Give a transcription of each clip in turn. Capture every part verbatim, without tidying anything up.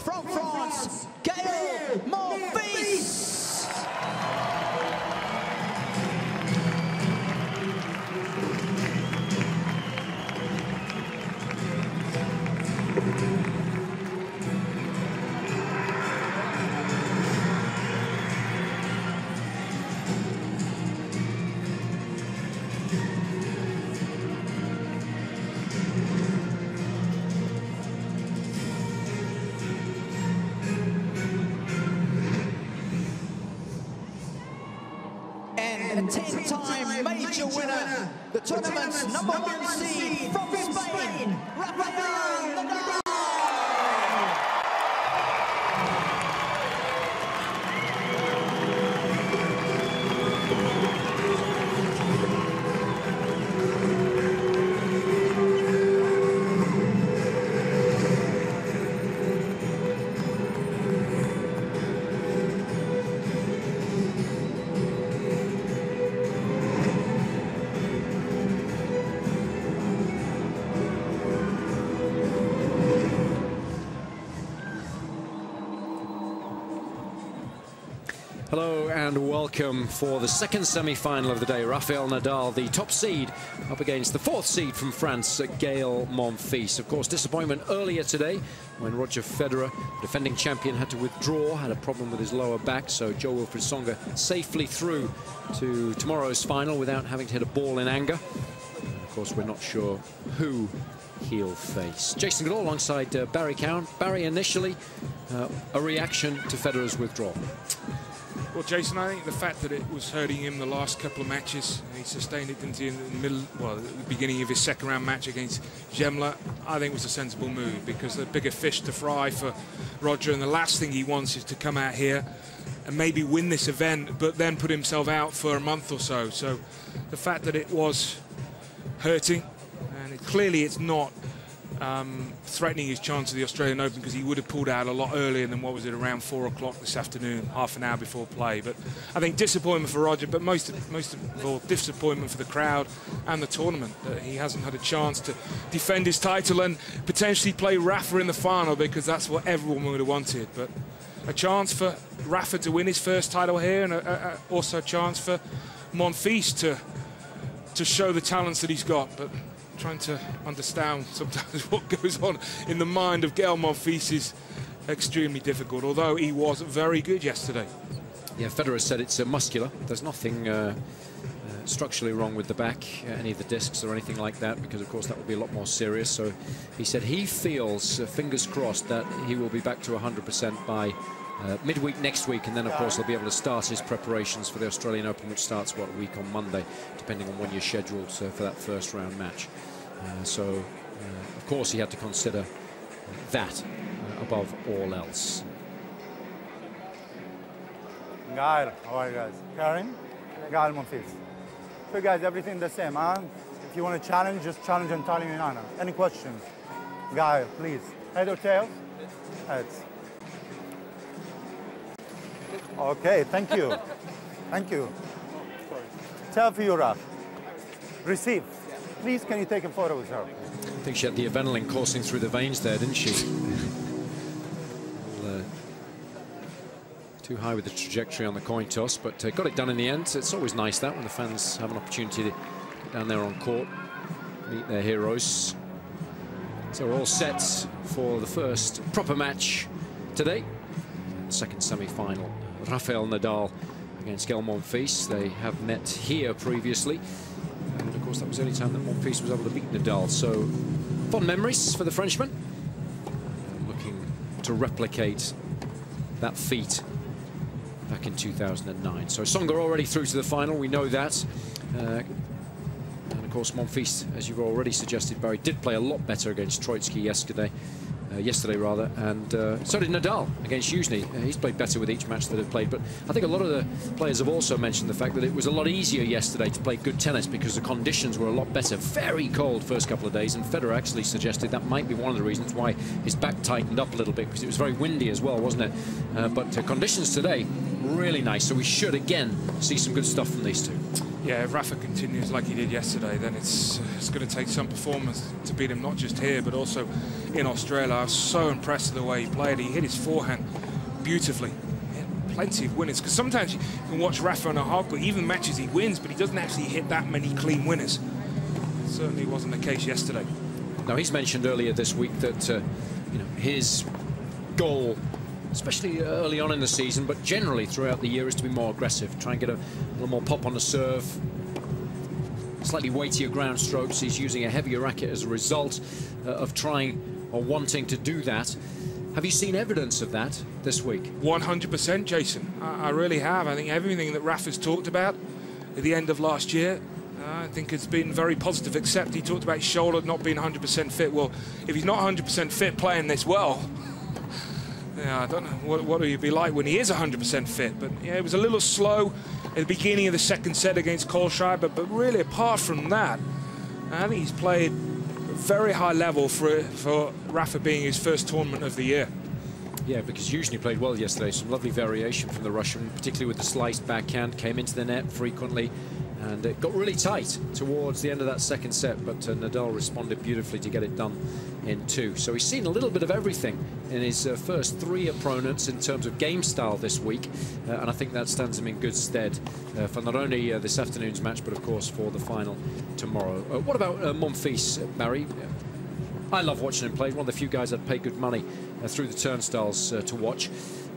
from France, Gael Monfils. And a ten-time major winner, the tournament's number one seed from Spain, Rafael Nadal. Hello and welcome for the second semi-final of the day. Rafael Nadal, the top seed, up against the fourth seed from France, Gael Monfils. Of course, disappointment earlier today when Roger Federer, defending champion, had to withdraw, had a problem with his lower back, so Jo-Wilfried Tsonga safely through to tomorrow's final without having to hit a ball in anger. And of course, we're not sure who he'll face. Jason Goodall alongside uh, Barry Cowan. Barry, initially, uh, a reaction to Federer's withdrawal. Well, Jason, I think the fact that it was hurting him the last couple of matches, and he sustained it into the middle, well, at the beginning of his second round match against Gemla, I think was a sensible move, because the bigger fish to fry for Roger, and the last thing he wants is to come out here and maybe win this event, but then put himself out for a month or so. So the fact that it was hurting, and it, clearly it's not Um, threatening his chance of the Australian Open, because he would have pulled out a lot earlier than, what was it, around four o'clock this afternoon, half an hour before play. But I think disappointment for Roger, but most of, most of all, disappointment for the crowd and the tournament, that he hasn't had a chance to defend his title and potentially play Rafa in the final, because that's what everyone would have wanted. But a chance for Rafa to win his first title here, and a, a, also a chance for Monfils to, to show the talents that he's got. But trying to understand sometimes what goes on in the mind of Gael Monfils is extremely difficult, although he was very good yesterday. Yeah, Federer said it's uh, muscular. There's nothing uh, uh, structurally wrong with the back, uh, any of the discs or anything like that, because of course that would be a lot more serious. So he said he feels, uh, fingers crossed, that he will be back to one hundred percent by uh, midweek next week, and then of course he'll be able to start his preparations for the Australian Open, which starts, what, a week on Monday, depending on when you're scheduled uh, for that first round match. Uh, so, uh, of course, he had to consider that uh, above all else. Gael, how are you guys? Karim, Gael Monfils. So, guys, everything the same, huh? If you want to challenge, just challenge entirely in honor. Any questions? Gael, please. Head or tails? Heads. Okay, thank you. Thank you. Tail for you, Raf. Receive. Please, can you take a photo with her? I think she had the adrenaline coursing through the veins there, didn't she? Well, uh, too high with the trajectory on the coin toss, but uh, got it done in the end. It's always nice that when the fans have an opportunity to get down there on court, meet their heroes. So we're all set for the first proper match today. The second semi-final. Rafael Nadal against Gael Monfils. They have met here previously. And of course, that was the only time that Monfils was able to beat Nadal. So, fond memories for the Frenchman. Looking to replicate that feat back in two thousand nine. So, Tsonga already through to the final. We know that. Uh, and of course, Monfils, as you've already suggested, Barry, did play a lot better against Troitsky yesterday. Uh, yesterday rather, and uh, so did Nadal against Jusny. Uh, he's played better with each match that they've played, but I think a lot of the players have also mentioned the fact that it was a lot easier yesterday to play good tennis because the conditions were a lot better. Very cold first couple of days, and Federer actually suggested that might be one of the reasons why his back tightened up a little bit, because it was very windy as well, wasn't it? Uh, but uh, conditions today, really nice, so we should again see some good stuff from these two. Yeah, if Rafa continues like he did yesterday, then it's it's going to take some performance to beat him, not just here, but also in Australia. I was so impressed with the way he played. He hit his forehand beautifully. He had plenty of winners, because sometimes you can watch Rafa on a hardcourt, even matches he wins, but he doesn't actually hit that many clean winners. It certainly wasn't the case yesterday. Now, he's mentioned earlier this week that uh, you know, his goal, especially early on in the season, but generally throughout the year, is to be more aggressive, try and get a little more pop on the serve, slightly weightier ground strokes. He's using a heavier racket as a result uh, of trying or wanting to do that. Have you seen evidence of that this week? one hundred percent, Jason. I, I really have. I think everything that Rafa's talked about at the end of last year, uh, I think it's been very positive, except he talked about his shoulder not being one hundred percent fit. Well, if he's not one hundred percent fit playing this well, yeah, I don't know what, what will he be like when he is one hundred percent fit. But yeah, it was a little slow at the beginning of the second set against Kohlschreiber, but, but really apart from that, I think he's played very high level for, for Rafa being his first tournament of the year. Yeah, because usually played well yesterday. Some lovely variation from the Russian, particularly with the sliced backhand, came into the net frequently, and it got really tight towards the end of that second set, but uh, Nadal responded beautifully to get it done in two. So he's seen a little bit of everything in his uh, first three opponents in terms of game style this week, uh, and I think that stands him in good stead uh, for not only uh, this afternoon's match, but of course for the final tomorrow. Uh, what about uh, Monfils, uh, Barry? I love watching him play. One of the few guys I'd pay good money uh, through the turnstiles uh, to watch.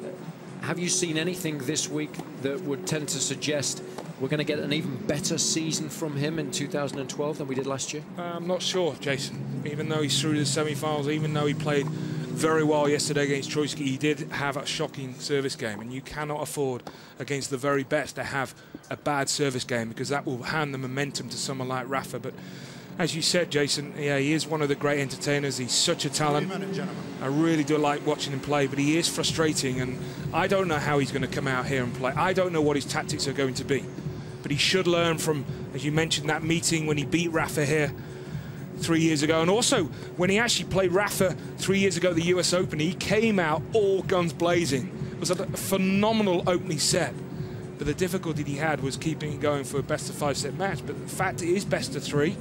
Uh, have you seen anything this week that would tend to suggest we're going to get an even better season from him in two thousand twelve than we did last year? Uh, I'm not sure, Jason. Even though he's through the semi-finals, even though he played very well yesterday against Troicki, he did have a shocking service game, and you cannot afford against the very best to have a bad service game, because that will hand the momentum to someone like Rafa. But as you said, Jason, yeah, he is one of the great entertainers. He's such a talent. I really do like watching him play, but he is frustrating, and I don't know how he's going to come out here and play. I don't know what his tactics are going to be, but he should learn from, as you mentioned, that meeting when he beat Rafa here three years ago, and also when he actually played Rafa three years ago at the U S Open. He came out all guns blazing. It was a phenomenal opening set, but the difficulty he had was keeping it going for a best of five set match. But the fact it is best of three,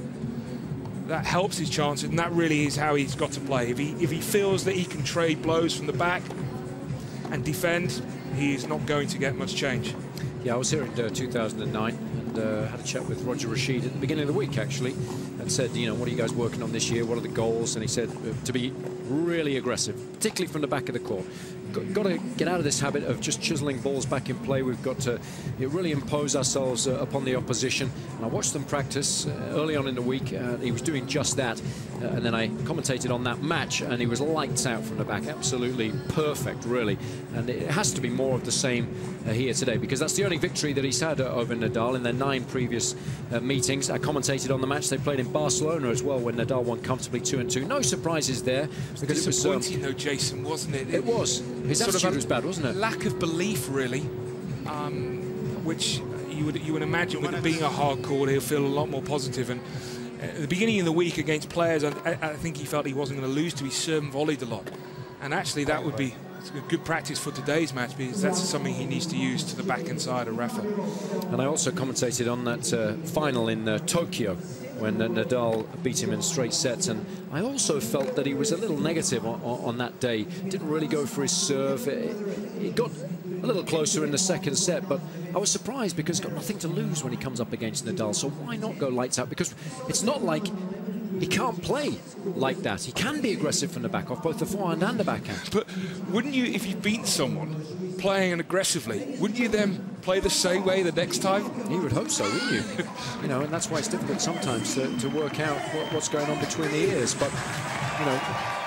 that helps his chances, and that really is how he's got to play. If he if he feels that he can trade blows from the back and defend, he is not going to get much change. Yeah, I was here in uh, two thousand nine and uh, had a chat with Roger Rashid at the beginning of the week, actually, and said, you know, what are you guys working on this year? What are the goals? And he said uh, to be really aggressive, particularly from the back of the court. Got, got to get out of this habit of just chiseling balls back in play. We've got to you know, really impose ourselves uh, upon the opposition. And I watched them practice uh, early on in the week. Uh, he was doing just that. Uh, and then I commentated on that match, and he was lights out from the back. Absolutely perfect, really. And it has to be more of the same uh, here today, because that's the only victory that he's had uh, over Nadal in their nine previous uh, meetings. I commentated on the match they played in Barcelona as well, when Nadal won comfortably two and two. No surprises there, because it was disappointing, um, though, Jason, wasn't it? It was. His sort attitude of was bad, wasn't it? Lack of belief, really, um, which you would you would imagine with it being a hard court, he'll feel a lot more positive. And at the beginning of the week against players, I, I think he felt he wasn't going to lose to. He served and volleyed a lot, and actually that would be good practice for today's match, because that's something he needs to use to the backhand side of Rafa. And I also commentated on that uh, final in uh, Tokyo, when uh, Nadal beat him in straight sets, and I also felt that he was a little negative on, on that day. Didn't really go for his serve. It, it got a little closer in the second set, but I was surprised because he's got nothing to lose when he comes up against Nadal, so why not go lights out? Because it's not like he can't play like that. He can be aggressive from the back off both the forehand and the backhand. But wouldn't you, if you beat someone playing aggressively, wouldn't you then play the same way the next time? You would hope so, wouldn't you? You know, and that's why it's difficult sometimes to, to work out what, what's going on between the ears. But, you know,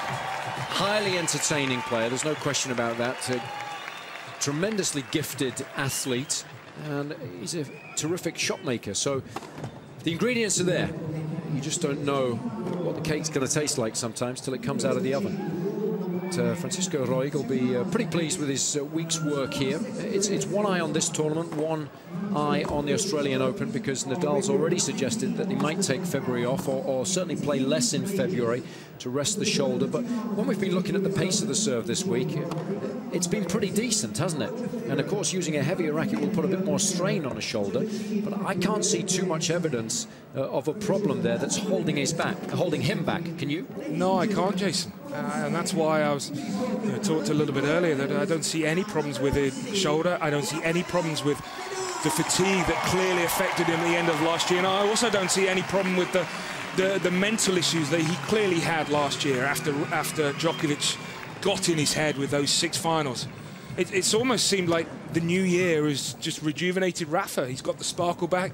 highly entertaining player, there's no question about that. Uh, tremendously gifted athlete, and he's a terrific shot maker. So the ingredients are there. You just don't know what the cake's going to taste like sometimes till it comes out of the oven. But, uh, Francisco Roig will be uh, pretty pleased with his uh, week's work here. It's, it's one eye on this tournament, one eye on the Australian Open, because Nadal's already suggested that he might take February off, or, or certainly play less in February to rest the shoulder. But when we've been looking at the pace of the serve this week, it's been pretty decent, hasn't it? And of course, using a heavier racket will put a bit more strain on the shoulder, but I can't see too much evidence uh, of a problem there that's holding his back, holding him back. Can you? No, I can't, Jason. Uh, and that's why I was you know, talked a little bit earlier that I don't see any problems with his shoulder. I don't see any problems with the fatigue that clearly affected him at the end of last year. And I also don't see any problem with the the, the mental issues that he clearly had last year after after Djokovic got in his head with those six finals. It, it's almost seemed like the new year has just rejuvenated Rafa. He's got the sparkle back,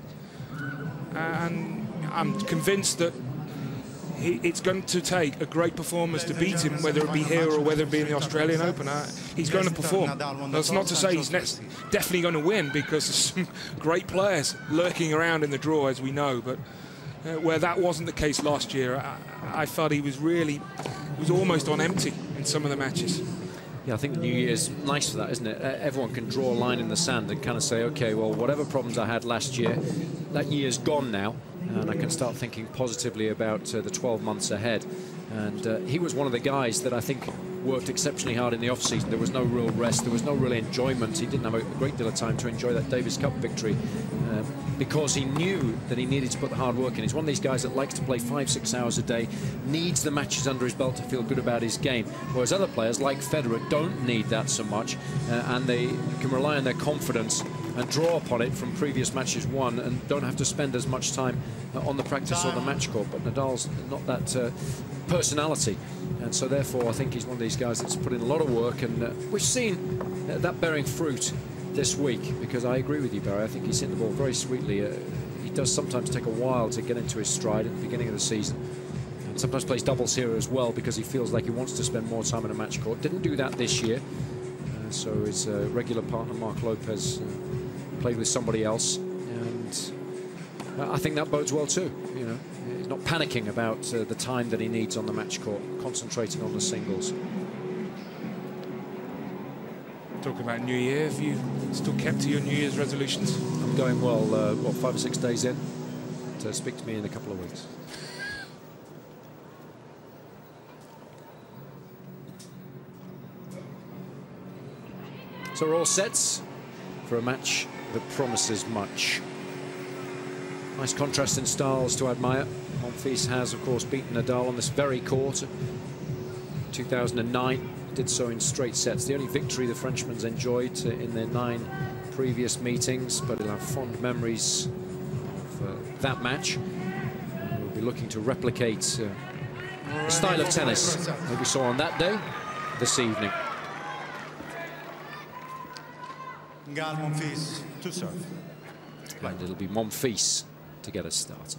and I'm convinced that he, it's going to take a great performance to beat him, whether it be here or whether it be in the Australian Open. Uh, he's going to perform. That's not to say he's definitely going to win, because there's some great players lurking around in the draw, as we know, but uh, where that wasn't the case last year, I, I felt he was really, he was almost on empty in some of the matches. Yeah, I think the New Year's nice for that, isn't it? Uh, everyone can draw a line in the sand and kind of say, okay, well, whatever problems I had last year, that year's gone now, and I can start thinking positively about uh, the twelve months ahead. And uh, he was one of the guys that I think worked exceptionally hard in the off-season. There was no real rest, there was no real enjoyment. He didn't have a great deal of time to enjoy that Davis Cup victory uh, because he knew that he needed to put the hard work in. He's one of these guys that likes to play five, six hours a day, needs the matches under his belt to feel good about his game, whereas other players like Federer don't need that so much, uh, and they can rely on their confidence and draw upon it from previous matches won, and don't have to spend as much time uh, on the practice or the match court. But Nadal's not that uh, personality, and so therefore I think he's one of these guys that's put in a lot of work, and uh, we've seen uh, that bearing fruit this week, because I agree with you, Barry. I think he's hitting the ball very sweetly. Uh, he does sometimes take a while to get into his stride at the beginning of the season, and sometimes plays doubles here as well because he feels like he wants to spend more time in a match court. Didn't do that this year, uh, so his uh, regular partner Mark Lopez uh, played with somebody else, and uh, I think that bodes well too. You know, he's not panicking about uh, the time that he needs on the match court, concentrating on the singles. Talking about New Year, have you still kept to your New Year's resolutions? I'm going well, uh, what, five or six days in? So speak to me in a couple of weeks. So we're all set for a match that promises much. Nice contrast in styles to admire. Monfils has, of course, beaten Nadal on this very court. two thousand nine, did so in straight sets. The only victory the Frenchman's enjoyed uh, in their nine previous meetings, but he'll have fond memories of uh, that match. And we'll be looking to replicate uh, the style of tennis that we saw on that day this evening. Gaël Monfils to serve. And it'll be Monfils to get us started.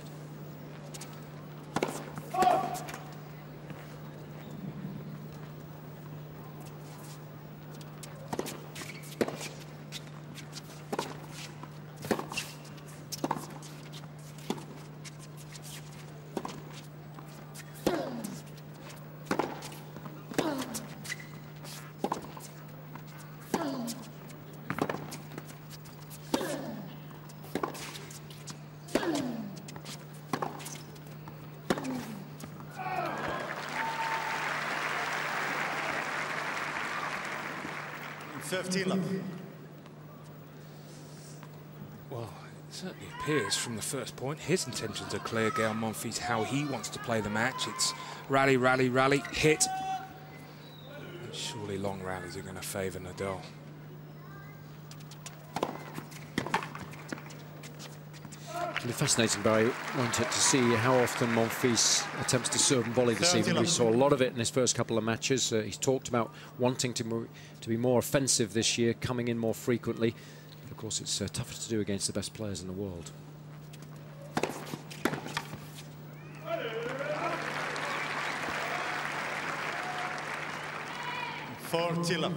fifteen love. Well, it certainly appears from the first point his intentions are clear. Gaël Monfils, how he wants to play the match. It's rally, rally, rally, hit. And surely long rallies are going to favour Nadal. It'll be fascinating, Barry, won't it, to see how often Monfils attempts to serve and volley this evening. We saw a lot of it in his first couple of matches. Uh, he's talked about wanting to, move, to be more offensive this year, coming in more frequently. But of course, it's uh, tougher to do against the best players in the world. forty love.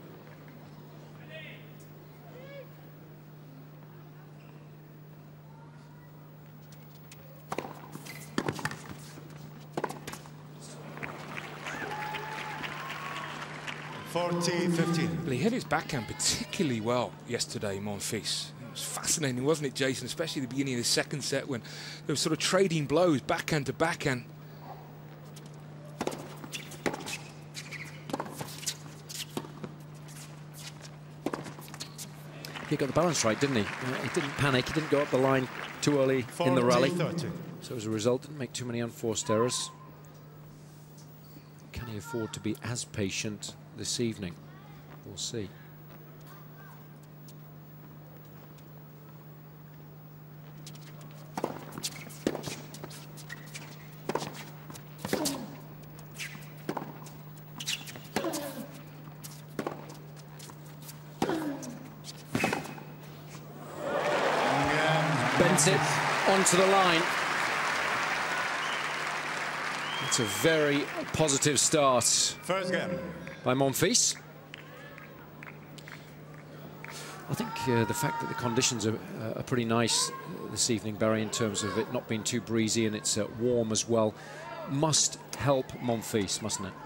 forty fifteen. Well, he hit his backhand particularly well yesterday, Monfils. It was fascinating, wasn't it, Jason? Especially at the beginning of the second set when they were sort of trading blows, backhand to backhand. he got the balance right, didn't he? Uh, he didn't panic, he didn't go up the line too early in the rally. thirty. So as a result, didn't make too many unforced errors. Can he afford to be as patient this evening? We'll see. Bent it onto the line. It's a very positive start First game. by Monfils. I think uh, the fact that the conditions are, uh, are pretty nice uh, this evening, Barry, in terms of it not being too breezy and it's uh, warm as well, must help Monfils, mustn't it?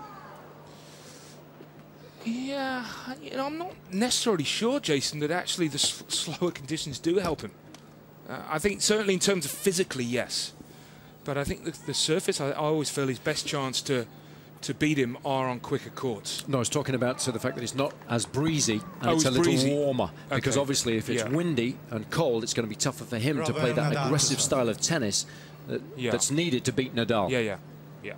Yeah, you know, I'm not necessarily sure, Jason, that actually the s slower conditions do help him. Uh, I think certainly in terms of physically, yes. But I think the, the surface, I, I always feel his best chance to to beat him are on quicker courts. No, I was talking about so the fact that it's not as breezy and Oh, it's a it's little breezy. warmer. Because Okay. obviously if it's Yeah. windy and cold, it's going to be tougher for him to play that Nadal. aggressive style of tennis that, Yeah. that's needed to beat Nadal. Yeah, yeah, yeah.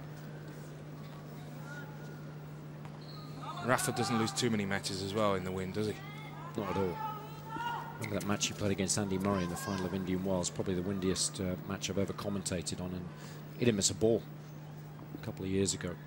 Rafa doesn't lose too many matches as well in the wind, does he? Not at all. Remember that match he played against Andy Murray in the final of Indian Wells, probably the windiest uh, match I've ever commentated on, and he didn't miss a ball a couple of years ago.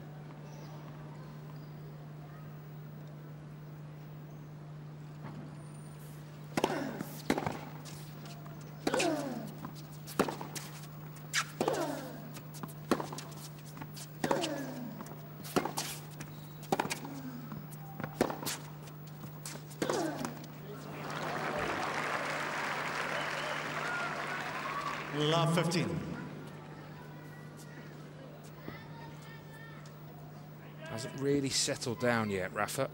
Love fifteen. Hasn't really settled down yet, Rafa.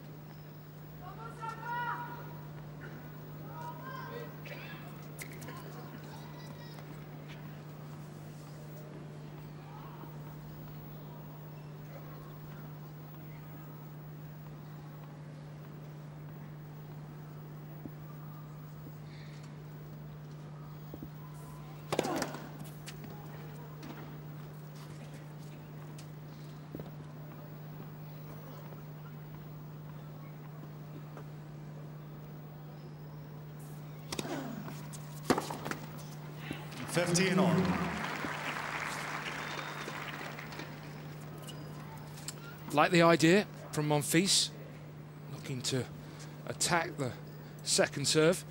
fifteen on. Like the idea from Monfils, looking to attack the second serve.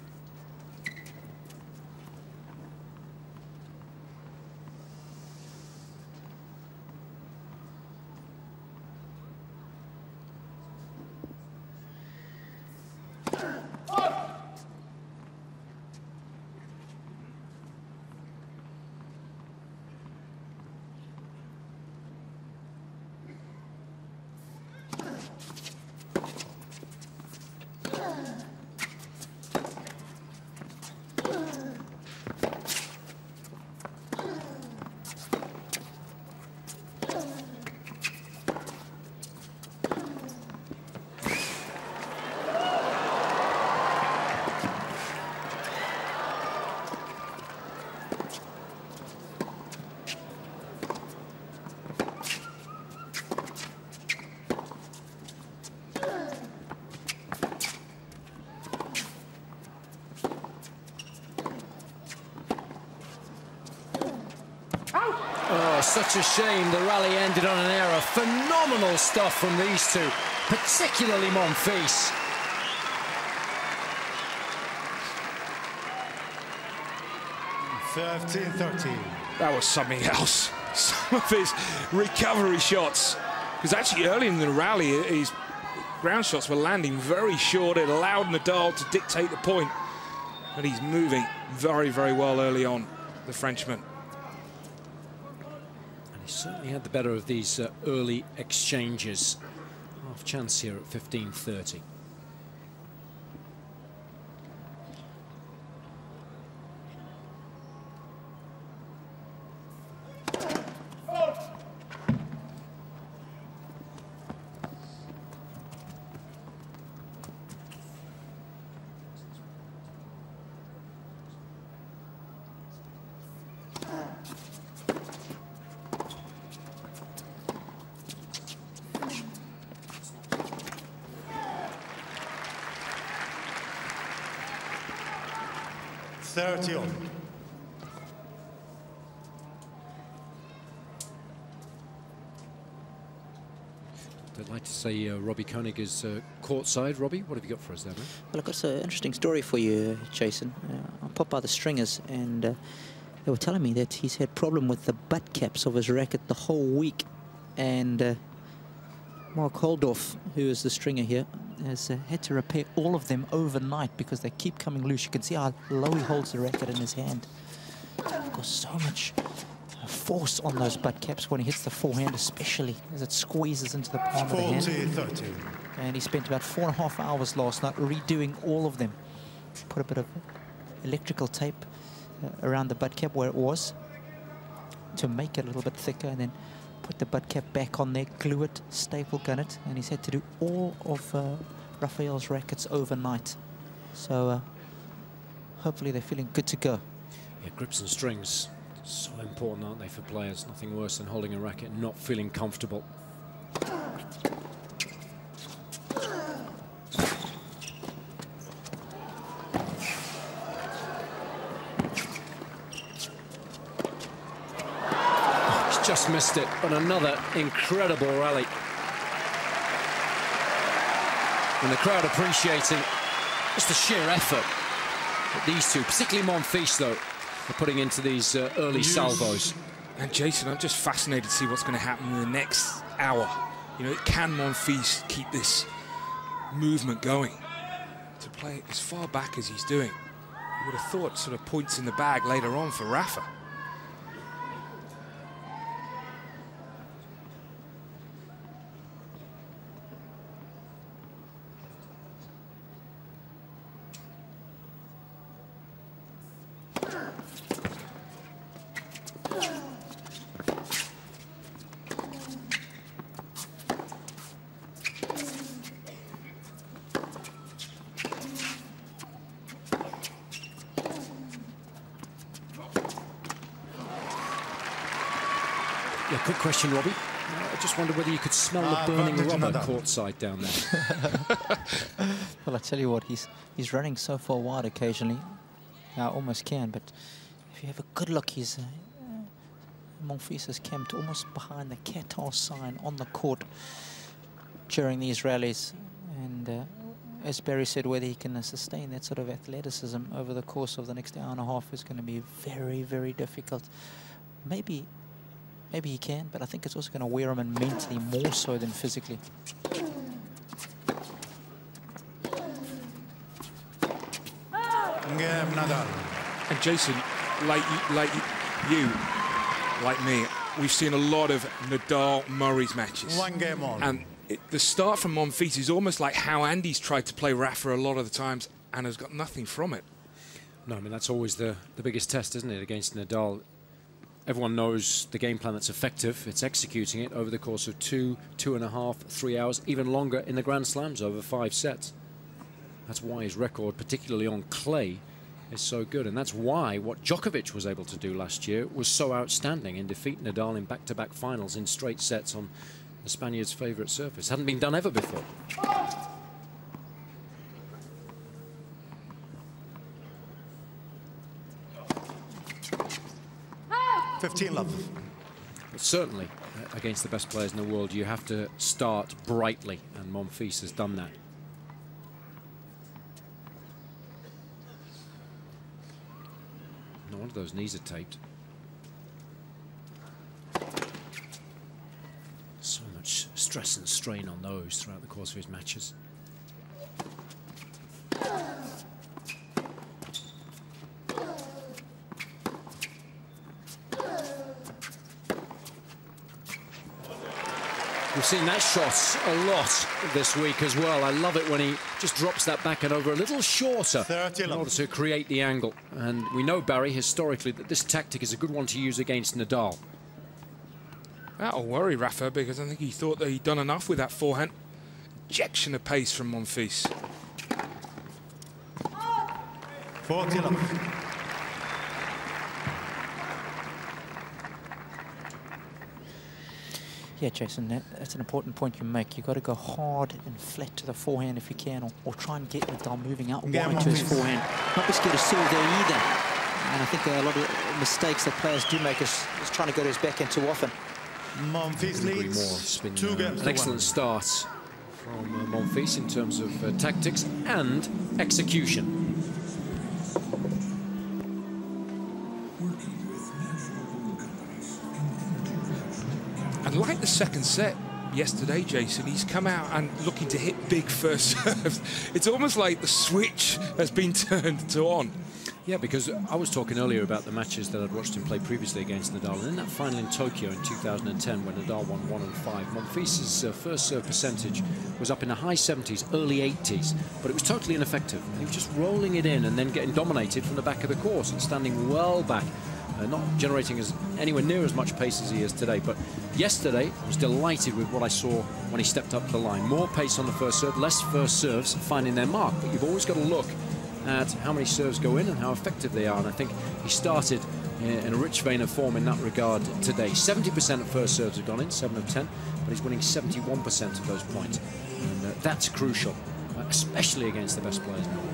Oh, such a shame the rally ended on an error. Phenomenal stuff from these two, particularly Monfils. fifteen thirteen. That was something else. Some of his recovery shots. Because actually early in the rally, his ground shots were landing very short. It allowed Nadal to dictate the point. But he's moving very, very well early on, the Frenchman. And he certainly had the better of these uh, early exchanges. Half chance here at fifteen thirty. thirty all. I'd like to say uh, Robbie Koenig is uh, courtside. Robbie, what have you got for us there, man? Well, I've got an interesting story for you, Jason. Uh, I popped by the Stringers, and uh, they were telling me that he's had problem with the butt caps of his racket the whole week. And uh, Mark Holdorf, who is the stringer here, has uh, had to repair all of them overnight because they keep coming loose. You can see how low he holds the racket in his hand. Of course, so much force on those butt caps when he hits the forehand, especially as it squeezes into the palm of the hand. forty thirty. And he spent about four and a half hours last night redoing all of them. Put a bit of electrical tape uh, around the butt cap where it was to make it a little bit thicker, and then put the butt cap back on there, glue it, staple gun it, and he's had to do all of uh, Rafael's rackets overnight. So uh, hopefully they're feeling good to go. Yeah, grips and strings, so important, aren't they, for players? Nothing worse than holding a racket and not feeling comfortable. Just missed it, but another incredible rally. And the crowd appreciating just the sheer effort that these two, particularly Monfils, though, are putting into these uh, early salvos. And Jason, I'm just fascinated to see what's going to happen in the next hour. You know, can Monfils keep this movement going? To play it as far back as he's doing, you would have thought sort of points in the bag later on for Rafa. Yeah, quick question, Robbie. Uh, I just wondered whether you could smell Uh, the burning advantage rubber another. courtside down there. Well, I tell you what, he's he's running so far wide occasionally. I almost can, but if you have a good look, he's uh, Monfils is camped almost behind the Qatar sign on the court during these rallies. And uh, as Barry said, whether he can uh, sustain that sort of athleticism over the course of the next hour and a half is going to be very, very difficult. Maybe, maybe he can, but I think it's also going to wear him in mentally more so than physically. Game Nadal. And Jason, like you, like you, like me, we've seen a lot of Nadal-Murray's matches. One game on. And it, the start from Monfils is almost like how Andy's tried to play Rafa a lot of the times and has got nothing from it. No, I mean, that's always the, the biggest test, isn't it, against Nadal? Everyone knows the game plan that's effective. It's executing it over the course of two, two and a half, three hours, even longer in the Grand Slams over five sets. That's why his record, particularly on clay, is so good. And that's why what Djokovic was able to do last year was so outstanding in defeat Nadal in back-to-back finals in straight sets on the Spaniard's favourite surface. Hadn't been done ever before. fifteen love. But certainly, uh, against the best players in the world, you have to start brightly, and Monfils has done that. No wonder those knees are taped. So much stress and strain on those throughout the course of his matches. We've seen that shot a lot this week as well. I love it when he just drops that backhand over a little shorter in order to create the angle. And we know, Barry, historically, that this tactic is a good one to use against Nadal. That'll worry Rafa, because I think he thought that he'd done enough with that forehand. Injection of pace from Monfils. forty love. Yeah, Jason, that, that's an important point you make. You've got to go hard and flat to the forehand if you can, or, or try and get Nadal moving out Yeah, wide to his forehand. Not be scared to serve there either. And I think there are a lot of mistakes that players do make is, is trying to go to his backhand too often. Monfils Agree more. leads It's been two uh, games an to excellent one. start from uh, Monfils in terms of uh, tactics and execution. And like the second set yesterday, Jason, he's come out and looking to hit big first serves. It's almost like the switch has been turned to on. Yeah, because I was talking earlier about the matches that I'd watched him play previously against Nadal, and in that final in Tokyo in two thousand ten, when Nadal won one and five, Monfils' uh, first serve percentage was up in the high seventies, early eighties, but it was totally ineffective. He was just rolling it in and then getting dominated from the back of the court and standing well back, uh, not generating as anywhere near as much pace as he is today. But yesterday, I was delighted with what I saw when he stepped up the line. More pace on the first serve, less first serves finding their mark, but you've always got to look at how many serves go in and how effective they are, and I think he started in a rich vein of form in that regard today. seventy percent of first serves have gone in, seven of ten, but he's winning seventy-one percent of those points, and uh, that's crucial, uh, especially against the best players now.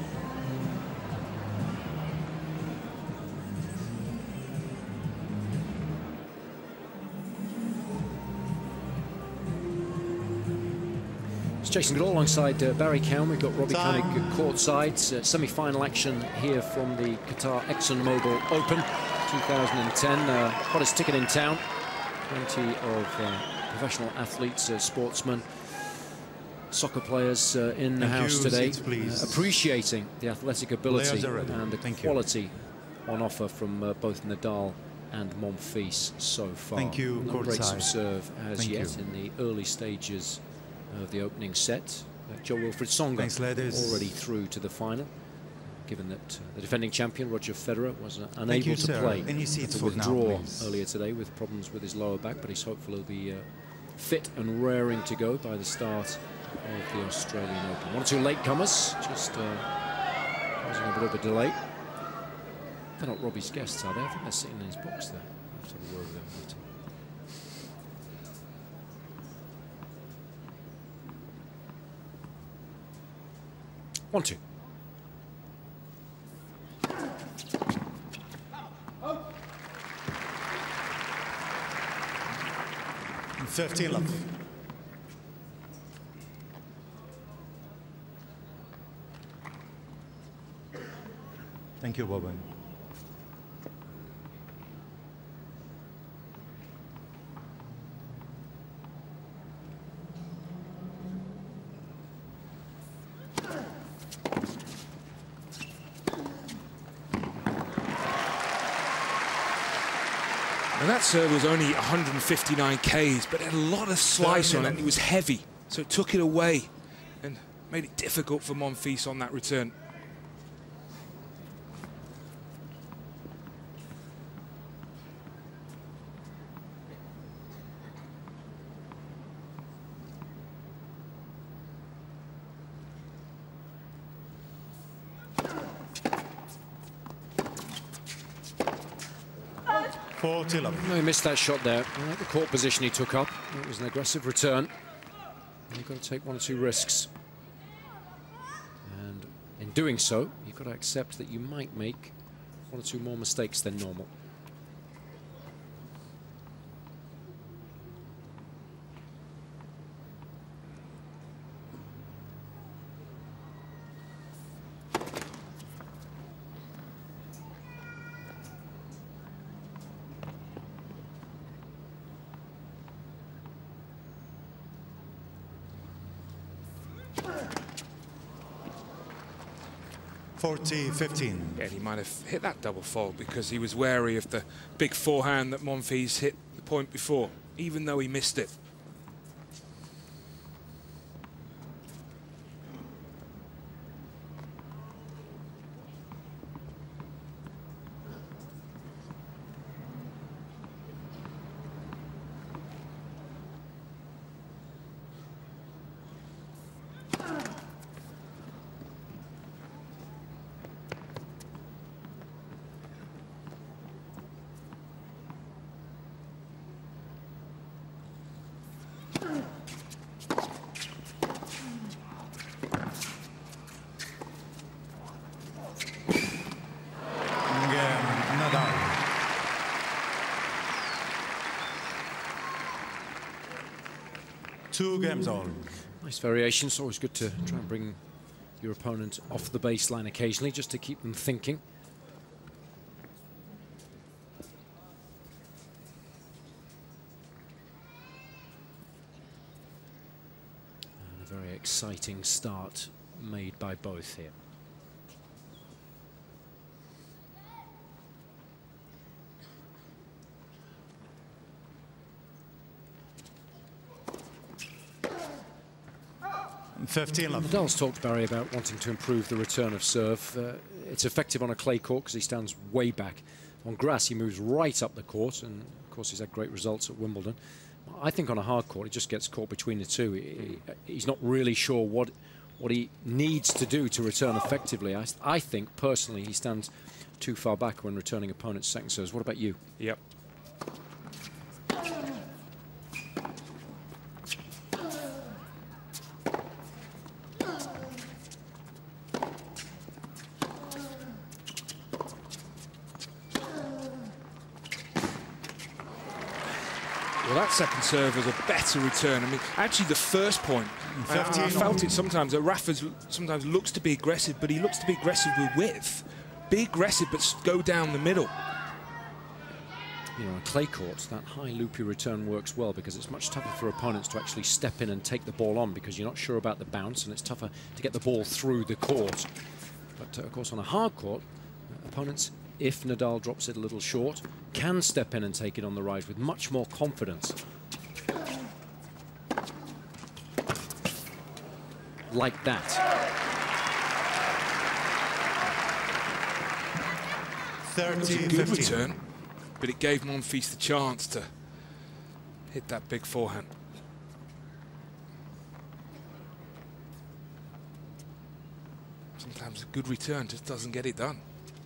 Jason Goodall alongside uh, Barry Cowan. We've got Robbie Time. Koenig courtside. Uh, semi-final action here from the Qatar ExxonMobil Open two thousand ten. Uh, hottest ticket in town. Plenty of uh, professional athletes, uh, sportsmen, soccer players uh, in the Thank house you. today, Seats, please. uh, appreciating the athletic ability Players are ready. and the Thank you. quality on offer from uh, both Nadal and Monfils so far. Thank you, No breaks of courtside. serve as Thank yet you. in the early stages of the opening set. Uh, Joe Wilfried Tsonga Thanks, ladies. already through to the final, given that uh, the defending champion Roger Federer was uh, Thank unable you, to sir. play. Any Had seats to for now, withdraw please. earlier today with problems with his lower back, but he's hopeful he'll be uh, fit and raring to go by the start of the Australian Open. One or two latecomers, just uh, causing a bit of a delay. They're not Robbie's guests, are they? I think they're sitting in his box there. I'll have to have a word with them later. One, two. fifteen love. Thank you, Boban. And that serve was only one hundred fifty-nine Ks, but it had a lot of slice on it, and it was heavy, so it took it away and made it difficult for Monfils on that return. forty love. No, he missed that shot there. I like the court position he took up. It was an aggressive return. You've got to take one or two risks. And in doing so, you've got to accept that you might make one or two more mistakes than normal. forty fifteen. Yeah, he might have hit that double fault because he was wary of the big forehand that Monfils hit the point before, even though he missed it. Two games all. Nice variation. It's always good to try and bring your opponent off the baseline occasionally, just to keep them thinking. And a very exciting start made by both here. fifteen love. Nadal's talked, Barry, about wanting to improve the return of serve. Uh, it's effective on a clay court because he stands way back. On grass, he moves right up the court, and of course, he's had great results at Wimbledon. I think on a hard court, he just gets caught between the two. He, he, he's not really sure what what he needs to do to return effectively. I, I think, personally, he stands too far back when returning opponents' second serves. What about you? Yep. Well, that second serve was a better return. I mean, actually, the first point, I, I felt it sometimes that Rafa's sometimes looks to be aggressive, but he looks to be aggressive with width. Be aggressive, but go down the middle. You know, on clay courts, that high loopy return works well because it's much tougher for opponents to actually step in and take the ball on because you're not sure about the bounce, and it's tougher to get the ball through the court. But, uh, of course, on a hard court, uh, opponents, if Nadal drops it a little short, can step in and take it on the ride with much more confidence. Like that. It was a good return, but it gave Monfils the chance to hit that big forehand. Sometimes a good return just doesn't get it done.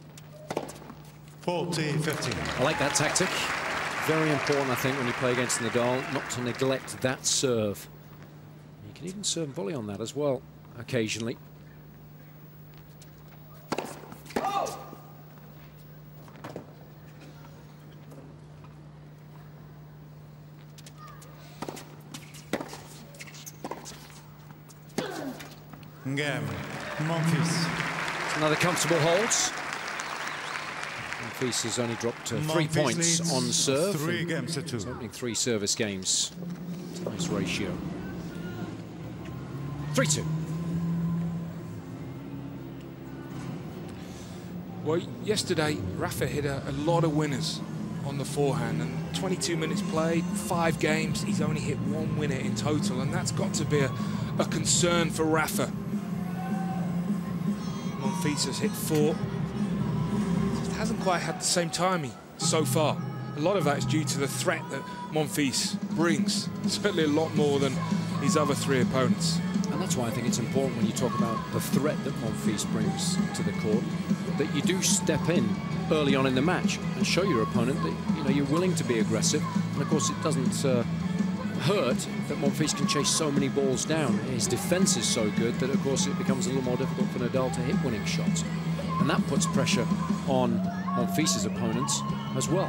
forty fifteen. I like that tactic. Very important, I think, when you play against Nadal, not to neglect that serve. You can even serve and volley on that as well, occasionally. Game. Monfils. Another comfortable hold. Monfils has only dropped uh, three Monfils points on serve. Three games to two. He's opening three service games. It's a nice ratio. three two. Well, yesterday, Rafa hit a, a lot of winners on the forehand, and twenty-two minutes played, five games, he's only hit one winner in total, and that's got to be a, a concern for Rafa. Monfils has hit four. Just hasn't quite had the same timing so far. A lot of that is due to the threat that Monfils brings, certainly a lot more than his other three opponents. And that's why I think it's important when you talk about the threat that Monfils brings to the court, that you do step in early on in the match and show your opponent that you know you're willing to be aggressive. And of course, it doesn't uh, hurt that Monfils can chase so many balls down. His defense is so good that, of course, it becomes a little more difficult for Nadal to hit winning shots, and that puts pressure on Monfils' opponents as well.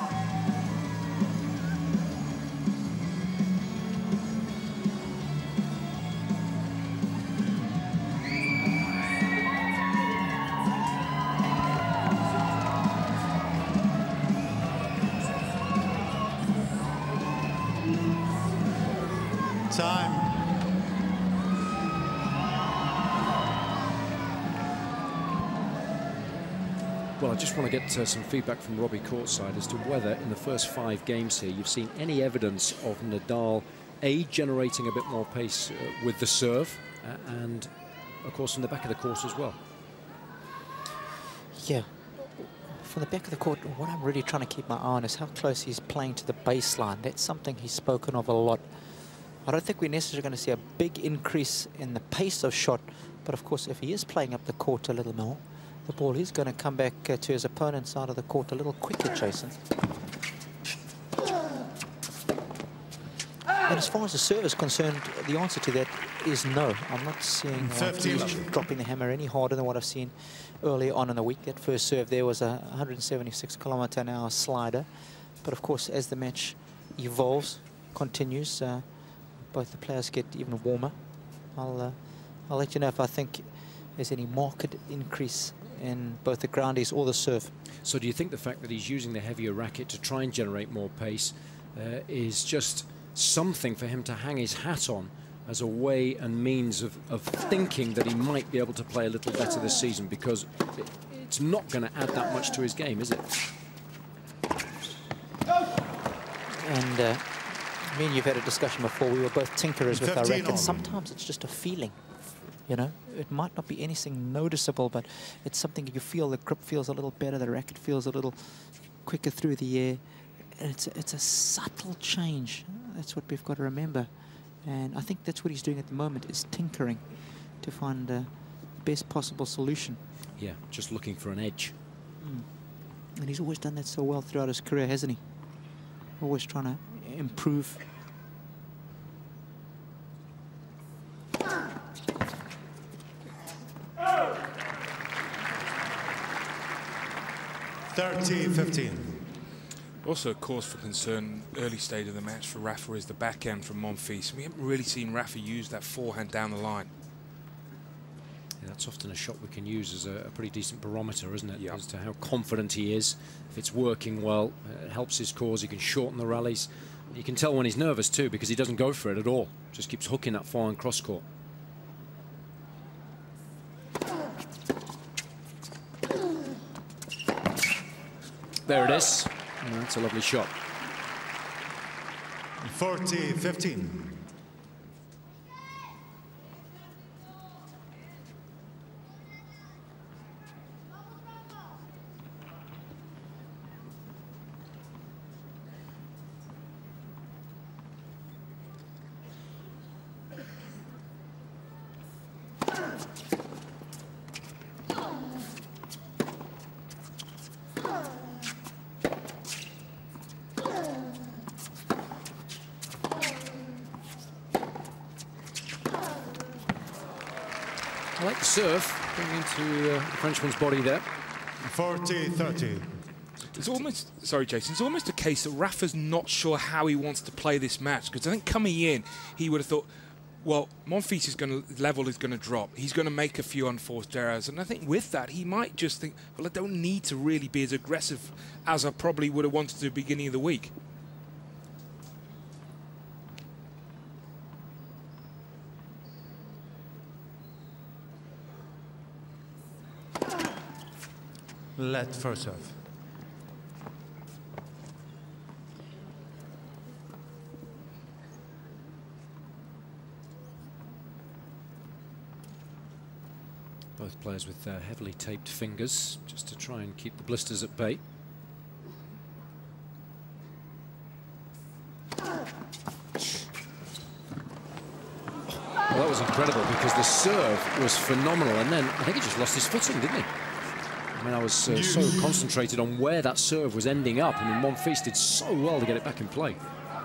Time. Well, I just want to get uh, some feedback from Robbie courtside as to whether in the first five games here you've seen any evidence of Nadal, A, generating a bit more pace uh, with the serve, uh, and, of course, in the back of the court as well. Yeah. From the back of the court, what I'm really trying to keep my eye on is how close he's playing to the baseline. That's something he's spoken of a lot. I don't think we're necessarily going to see a big increase in the pace of shot, but of course, if he is playing up the court a little more, the ball is going to come back uh, to his opponent's side of the court a little quicker, Jason. And as far as the serve is concerned, the answer to that is no. I'm not seeing Monfils dropping the hammer any harder than what I've seen earlier on in the week. That first serve there was a one hundred seventy-six kilometer an hour slider. But of course, as the match evolves, continues, uh, both the players get even warmer. I'll, uh, I'll let you know if I think there's any marked increase in both the groundies or the serve. So do you think the fact that he's using the heavier racket to try and generate more pace uh, is just something for him to hang his hat on as a way and means of, of thinking that he might be able to play a little better this season, because it, it's not going to add that much to his game, is it? And uh, me and you've had a discussion before. We were both tinkerers with our rackets. on. Sometimes it's just a feeling, you know. It might not be anything noticeable, but it's something you feel. The grip feels a little better. The racket feels a little quicker through the air. And it's a, it's a subtle change. That's what we've got to remember. And I think that's what he's doing at the moment, is tinkering to find the best possible solution. Yeah, just looking for an edge. Mm. And he's always done that so well throughout his career, hasn't he? Always trying to improve. thirty fifteen. Also, a cause for concern early stage of the match for Rafa is the backhand from Monfils. We haven't really seen Rafa use that forehand down the line. Yeah, that's often a shot we can use as a, a pretty decent barometer, isn't it? Yeah. As to how confident he is. If it's working well, uh, it helps his cause. He can shorten the rallies. You can tell when he's nervous too, because he doesn't go for it at all. Just keeps hooking that forehand cross court. There it is. Oh, that's a lovely shot. forty fifteen. I like the serve, going into uh, the Frenchman's body there. forty thirty. It's almost, sorry Jason, it's almost a case that Rafa's not sure how he wants to play this match, because I think coming in, he would have thought, well, Monfils is going to, level is going to drop. He's going to make a few unforced errors. And I think with that, he might just think, well, I don't need to really be as aggressive as I probably would have wanted to at the beginning of the week. Let first serve. Both players with uh, heavily taped fingers, just to try and keep the blisters at bay. Well, that was incredible, because the serve was phenomenal, and then I think he just lost his footing, didn't he? I mean, I was uh, so concentrated on where that serve was ending up. I mean, Monfils did so well to get it back in play.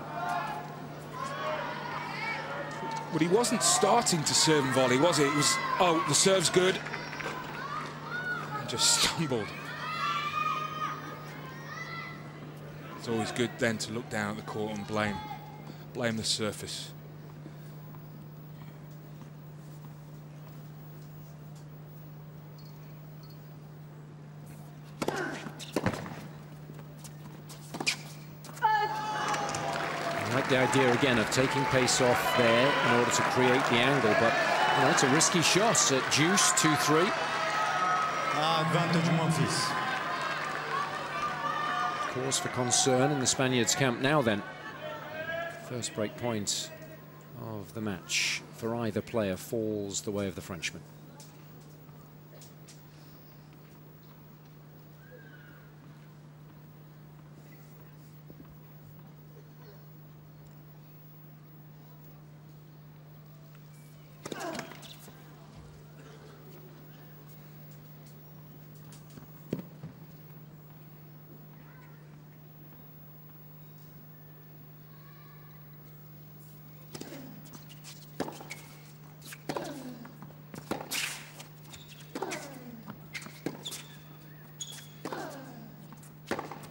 But he wasn't starting to serve and volley, was it? It was, oh, the serve's good. And just stumbled. It's always good then to look down at the court and blame, blame the surface. I like the idea again of taking pace off there in order to create the angle, but you know, it's a risky shot at deuce, two three. Advantage Monfils. Cause for concern in the Spaniards' camp now then. First break point of the match for either player falls the way of the Frenchman.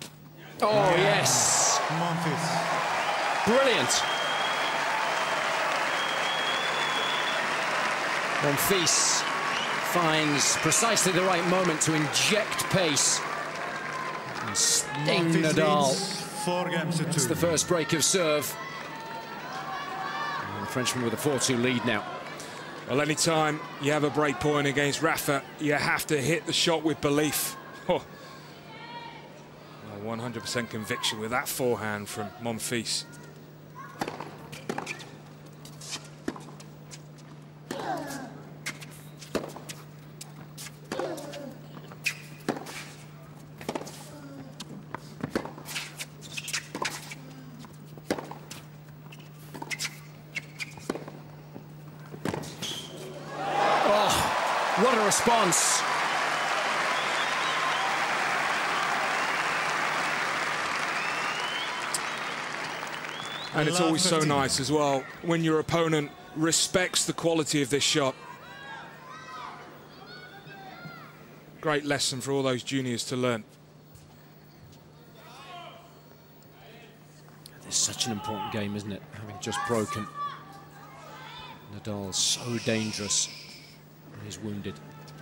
Oh, yes. Monfils. Brilliant. Monfils finds precisely the right moment to inject pace and sting Nadal. Four games to two. It's the first break of serve. And the Frenchman with a four two lead now. Well, anytime you have a break point against Rafa, you have to hit the shot with belief. Oh. one hundred percent conviction with that forehand from Monfils. What a response. And it's always so nice as well when your opponent respects the quality of this shot. Great lesson for all those juniors to learn. It's such an important game, isn't it? Having just broken. Nadal's so dangerous. He's wounded.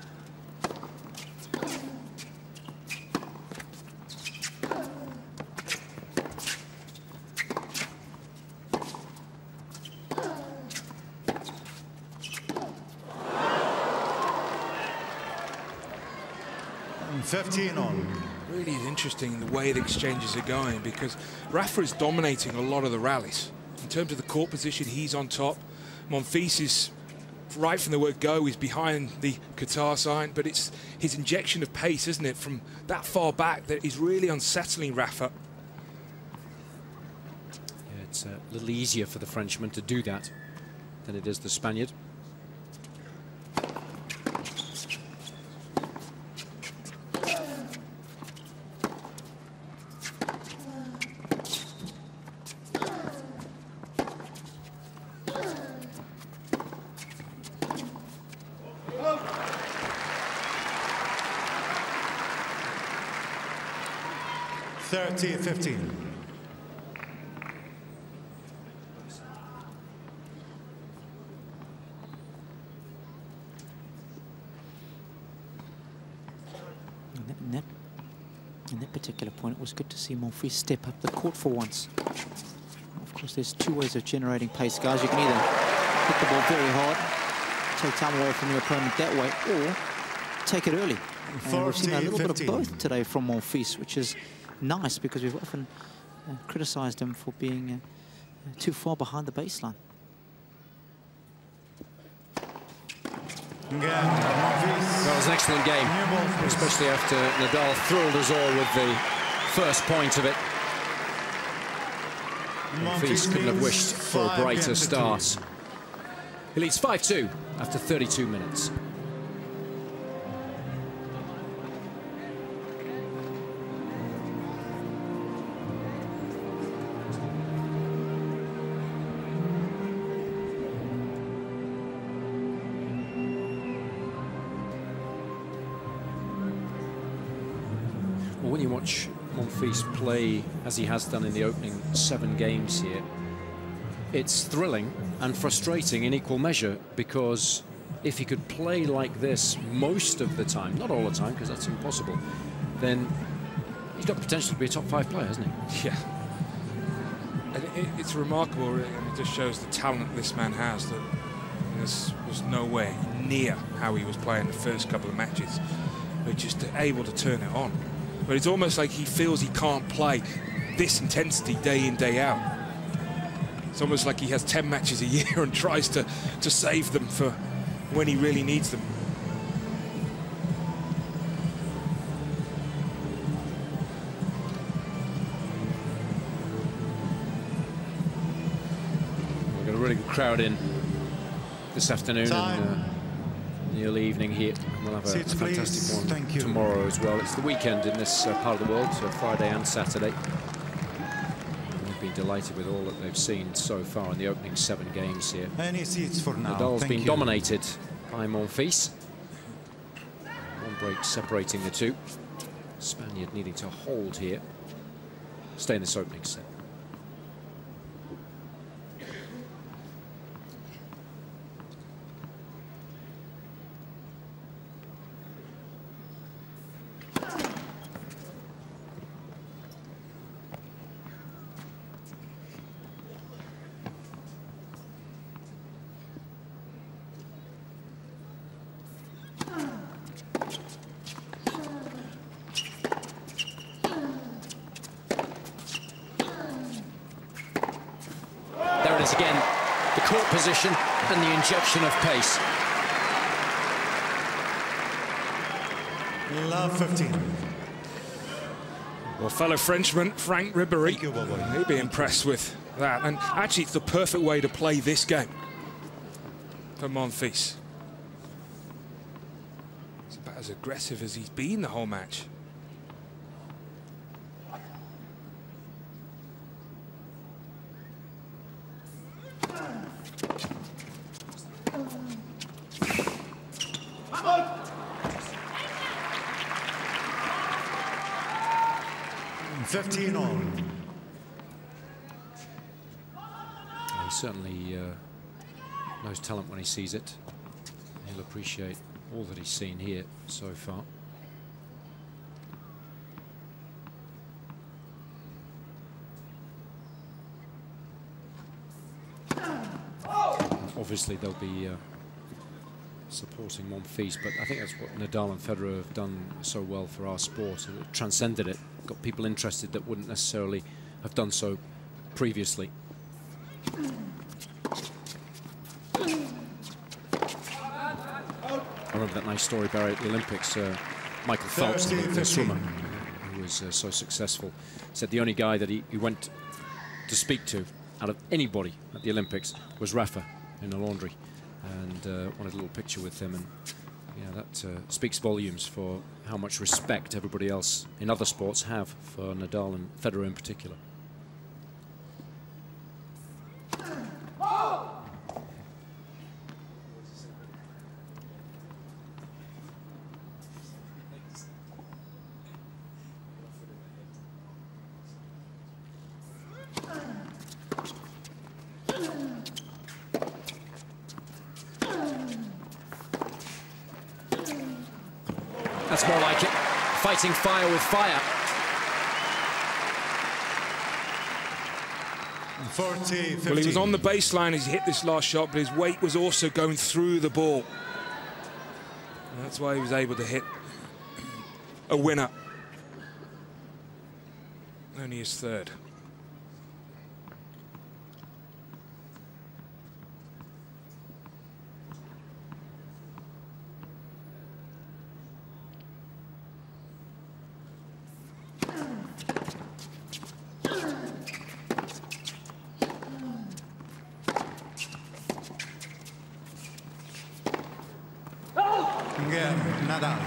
fifteen on. Really is interesting the way the exchanges are going, because Rafa is dominating a lot of the rallies. In terms of the court position, he's on top. Monfils is right from the word go, he's behind the Qatar sign, but it's his injection of pace, isn't it, from that far back that is really unsettling Rafa. Yeah, it's a little easier for the Frenchman to do that than it is the Spaniard. thirty fifteen. In that, in that particular point, it was good to see Monfils step up the court for once. Of course, there's two ways of generating pace, guys. You can either hit the ball very hard, take time away from your opponent that way, or take it early. And we've seen a little bit of both today from Monfils, which is nice because we've often uh, criticised him for being uh, too far behind the baseline. That was an excellent game, especially after Nadal thrilled us all with the first point of it. Monfils couldn't have wished for a brighter start. He leads five two after thirty-two minutes. Well, when you watch Monfils play as he has done in the opening seven games here, it's thrilling and frustrating in equal measure, because if he could play like this most of the time, not all the time because that's impossible, then he's got the potential to be a top five player, hasn't he? Yeah. And it, it's remarkable, really, and it just shows the talent this man has, that this was nowhere near how he was playing the first couple of matches, but just able to turn it on. But it's almost like he feels he can't play this intensity day in, day out. It's almost like he has ten matches a year and tries to, to save them for when he really needs them. We've got a really good crowd in this afternoon and uh, the early evening here. We'll have a, a fantastic one tomorrow as well. It's the weekend in this uh, part of the world, so Friday and Saturday. We've been delighted with all that they've seen so far in the opening seven games here. Any seats for now. Nadal's Thank been you. dominated by Monfils. One break separating the two. Spaniard needing to hold here. Stay in this opening set. There it is again, the court position and the injection of pace. Love fifteen. Well, fellow Frenchman, Franck Ribéry, Thank you, Bobo. he'd be impressed with that. And actually, it's the perfect way to play this game for Monfils. He's about as aggressive as he's been the whole match. fifteen all. He certainly uh, knows talent when he sees it. He'll appreciate all that he's seen here so far. Obviously they'll be uh, supporting Monfils, but I think that's what Nadal and Federer have done so well for our sport. It transcended it, got people interested that wouldn't necessarily have done so previously. I remember that nice story, Barry, at the Olympics. Uh, Michael Phelps, the, the swimmer, who was uh, so successful, said the only guy that he, he went to speak to out of anybody at the Olympics was Rafa in the laundry, and uh, wanted a little picture with him. And yeah, that uh, speaks volumes for how much respect everybody else in other sports have for Nadal and Federer in particular. That's more like it. Fighting fire with fire. forty fifteen. Well, he was on the baseline as he hit this last shot, but his weight was also going through the ball. And that's why he was able to hit a winner. Only his third. Again, Nadal.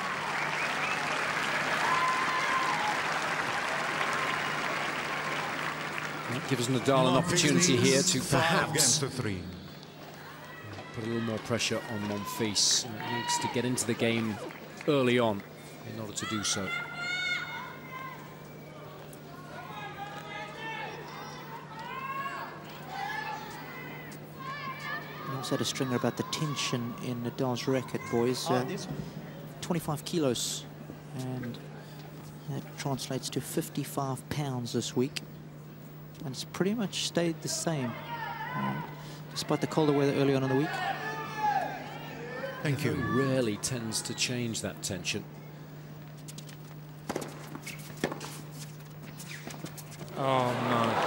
That gives Nadal an opportunity here to perhaps to three. put a little more pressure on Monfils. He needs to get into the game early on in order to do so. I also had a stringer about the tension in Nadal's racket, boys. Uh, twenty-five kilos, and that translates to fifty-five pounds this week. And it's pretty much stayed the same, uh, despite the colder weather early on in the week. Thank you. It rarely tends to change that tension. Oh, no.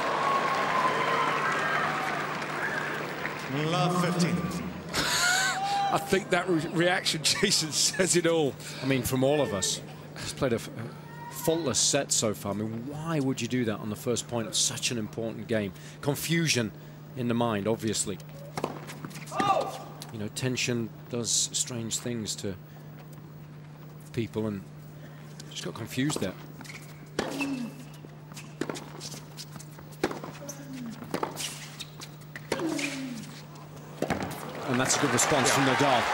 Love fifteen. I think that re reaction, Jason, says it all. I mean, from all of us, he's played a, a faultless set so far. I mean, why would you do that on the first point of such an important game? Confusion in the mind, obviously. You know, tension does strange things to people, and just got confused there. And that's a good response yeah. from Nadal.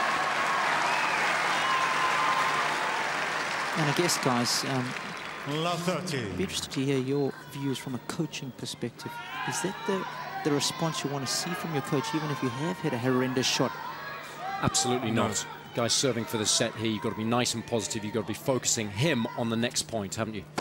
And I guess, guys, um, Love thirty. I'd be interested to hear your views from a coaching perspective. Is that the, the response you want to see from your coach, even if you have hit a horrendous shot? Absolutely no. not. Guys serving for the set here, you've got to be nice and positive. You've got to be focusing him on the next point, haven't you?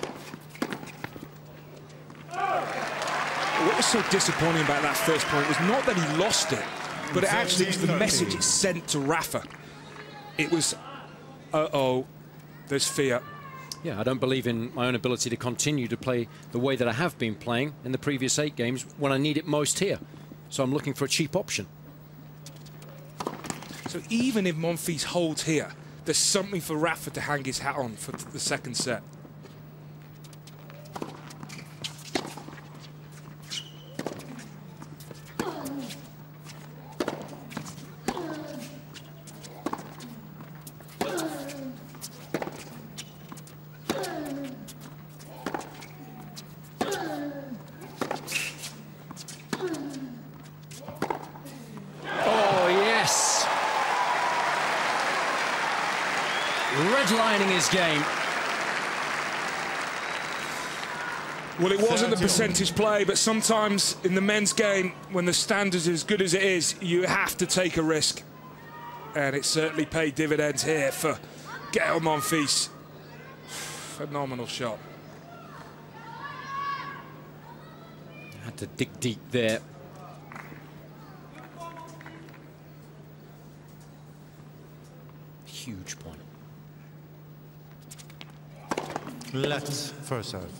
What was so disappointing about that first point was not that he lost it, but it actually was the message it sent to Rafa. It was uh-oh, there's fear. Yeah, I don't believe in my own ability to continue to play the way that I have been playing in the previous eight games when I need it most here. So I'm looking for a cheap option. So even if Monfils holds here, there's something for Rafa to hang his hat on for the second set. Redlining his game. Well, it wasn't the percentage play, but sometimes in the men's game, when the standards are as good as it is, you have to take a risk. And it certainly paid dividends here for Gael Monfils. Phenomenal shot. Had to dig deep there. Huge point. Let's first serve.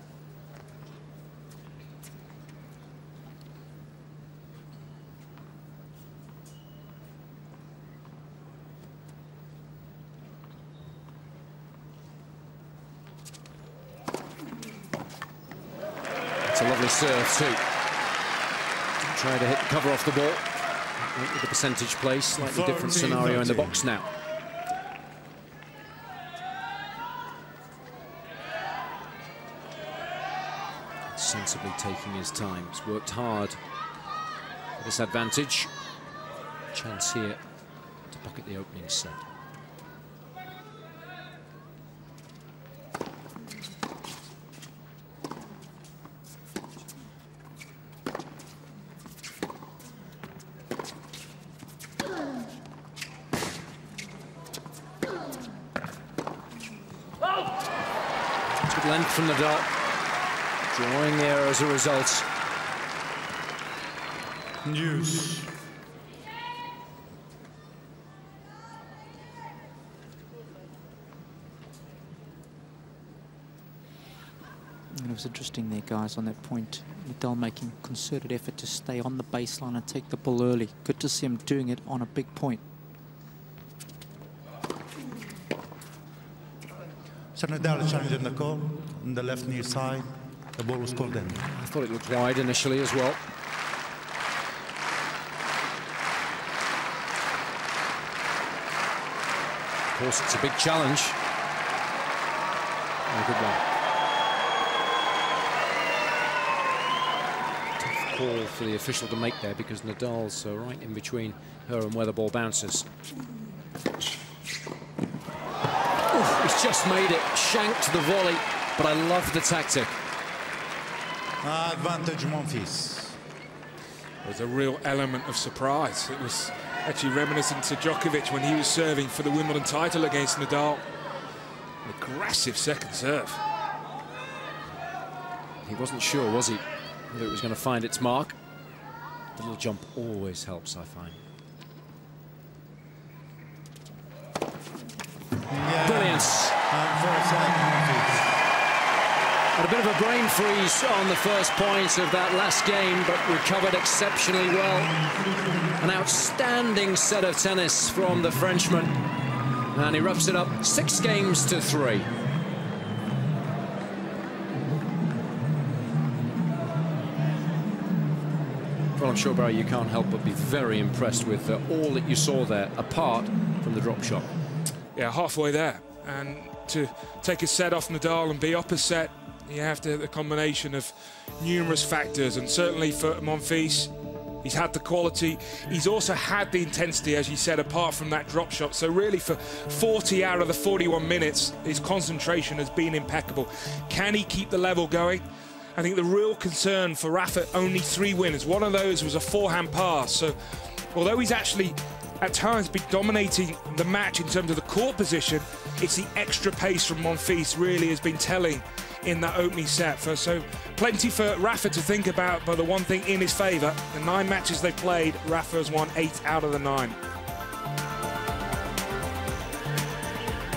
It's a lovely serve too. Try to hit the cover off the ball. With the percentage play, slightly different scenario in the box now. Sensibly taking his time. He's worked hard for this advantage. Chance here to pocket the opening set. Good length from Nadal. Drawing there as a result. News. And it was interesting there, guys, on that point. Nadal making concerted effort to stay on the baseline and take the ball early. Good to see him doing it on a big point. So Nadal challenging the call on the left near side. The ball was called in. I thought it looked wide initially as well. Of course, it's a big challenge. And a good one. Tough call for the official to make there because Nadal's uh, right in between her and where the ball bounces. Oof, he's just made it. Shanked the volley, but I love the tactic. Advantage Monfils. There's a real element of surprise. It was actually reminiscent to Djokovic when he was serving for the Wimbledon title against Nadal. An aggressive second serve. He wasn't sure, was he, whether it was going to find its mark. A little jump always helps, I find. Yeah. Brilliance. And first set, Monfils. Had a bit of a brain freeze on the first point of that last game, but recovered exceptionally well. An outstanding set of tennis from the Frenchman. And he wraps it up six games to three. Well, I'm sure, Barry, you can't help but be very impressed with uh, all that you saw there, apart from the drop shot. Yeah, halfway there. And to take a set off Nadal and be up a set, you have to have the combination of numerous factors, and certainly for Monfils, he's had the quality. He's also had the intensity, as you said, apart from that drop shot. So really, for forty out of the forty-one minutes, his concentration has been impeccable. Can he keep the level going? I think the real concern for Rafa, only three wins. One of those was a forehand pass. So although he's actually at times been dominating the match in terms of the court position, it's the extra pace from Monfils really has been telling in that opening set. For, so plenty for Rafa to think about, but the one thing in his favour, the nine matches they played, Rafa has won eight out of the nine.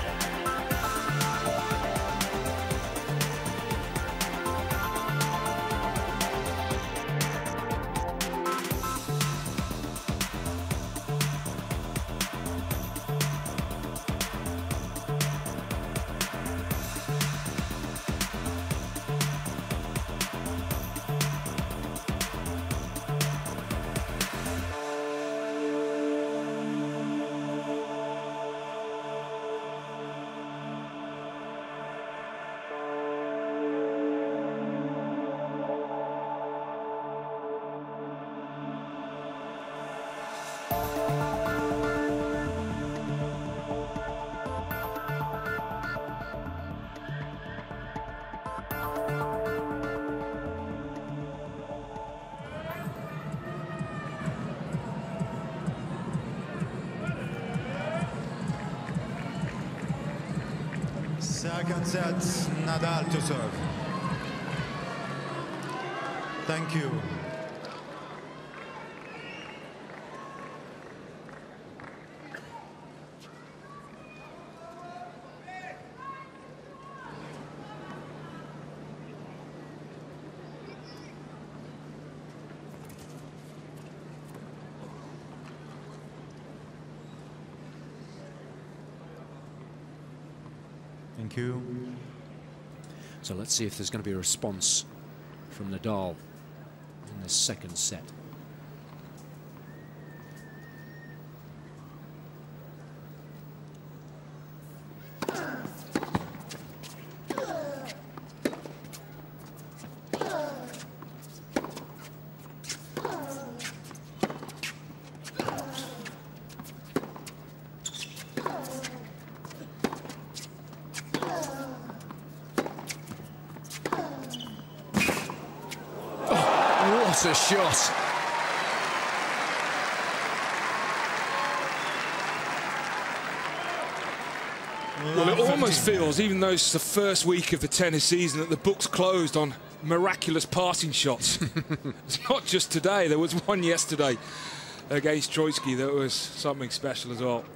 Second set, Nadal to serve. Thank you. Thank you. So let's see if there's going to be a response from Nadal in the second set. What a shot. Well, it almost feels, even though it's the first week of the tennis season, that the book's closed on miraculous passing shots. It's not just today. There was one yesterday against Troicki that was something special as well.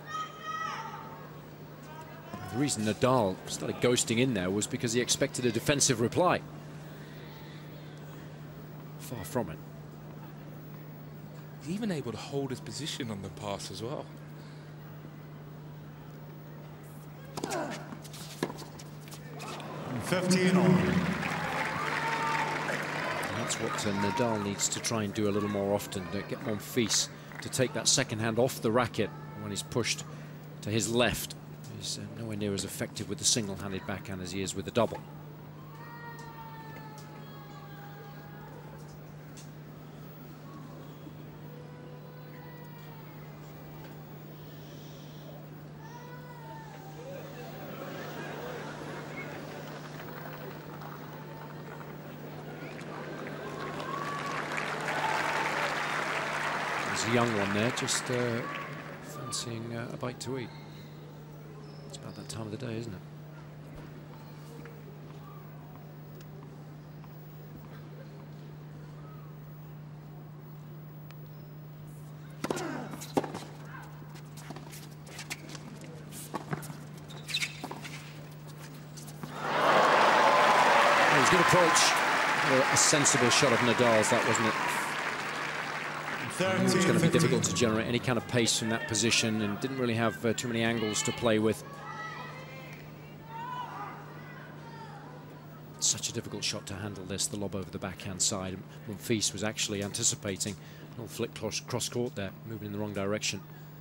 The reason Nadal started ghosting in there was because he expected a defensive reply. Far from it. He's even able to hold his position on the pass as well. fifteen all. That's what uh, Nadal needs to try and do a little more often, to get Monfils to take that second hand off the racket when he's pushed to his left. He's uh, nowhere near as effective with the single-handed backhand as he is with the double. There's a young one there, just uh, fancying uh, a bite to eat. It's about that time of the day, isn't it? It was a good approach. A sensible shot of Nadal's, that, wasn't it? It's going to be difficult to generate any kind of pace from that position, and didn't really have uh, too many angles to play with. Such a difficult shot to handle this, the lob over the backhand side. Monfils was actually anticipating a little flick cross, cross court there, moving in the wrong direction.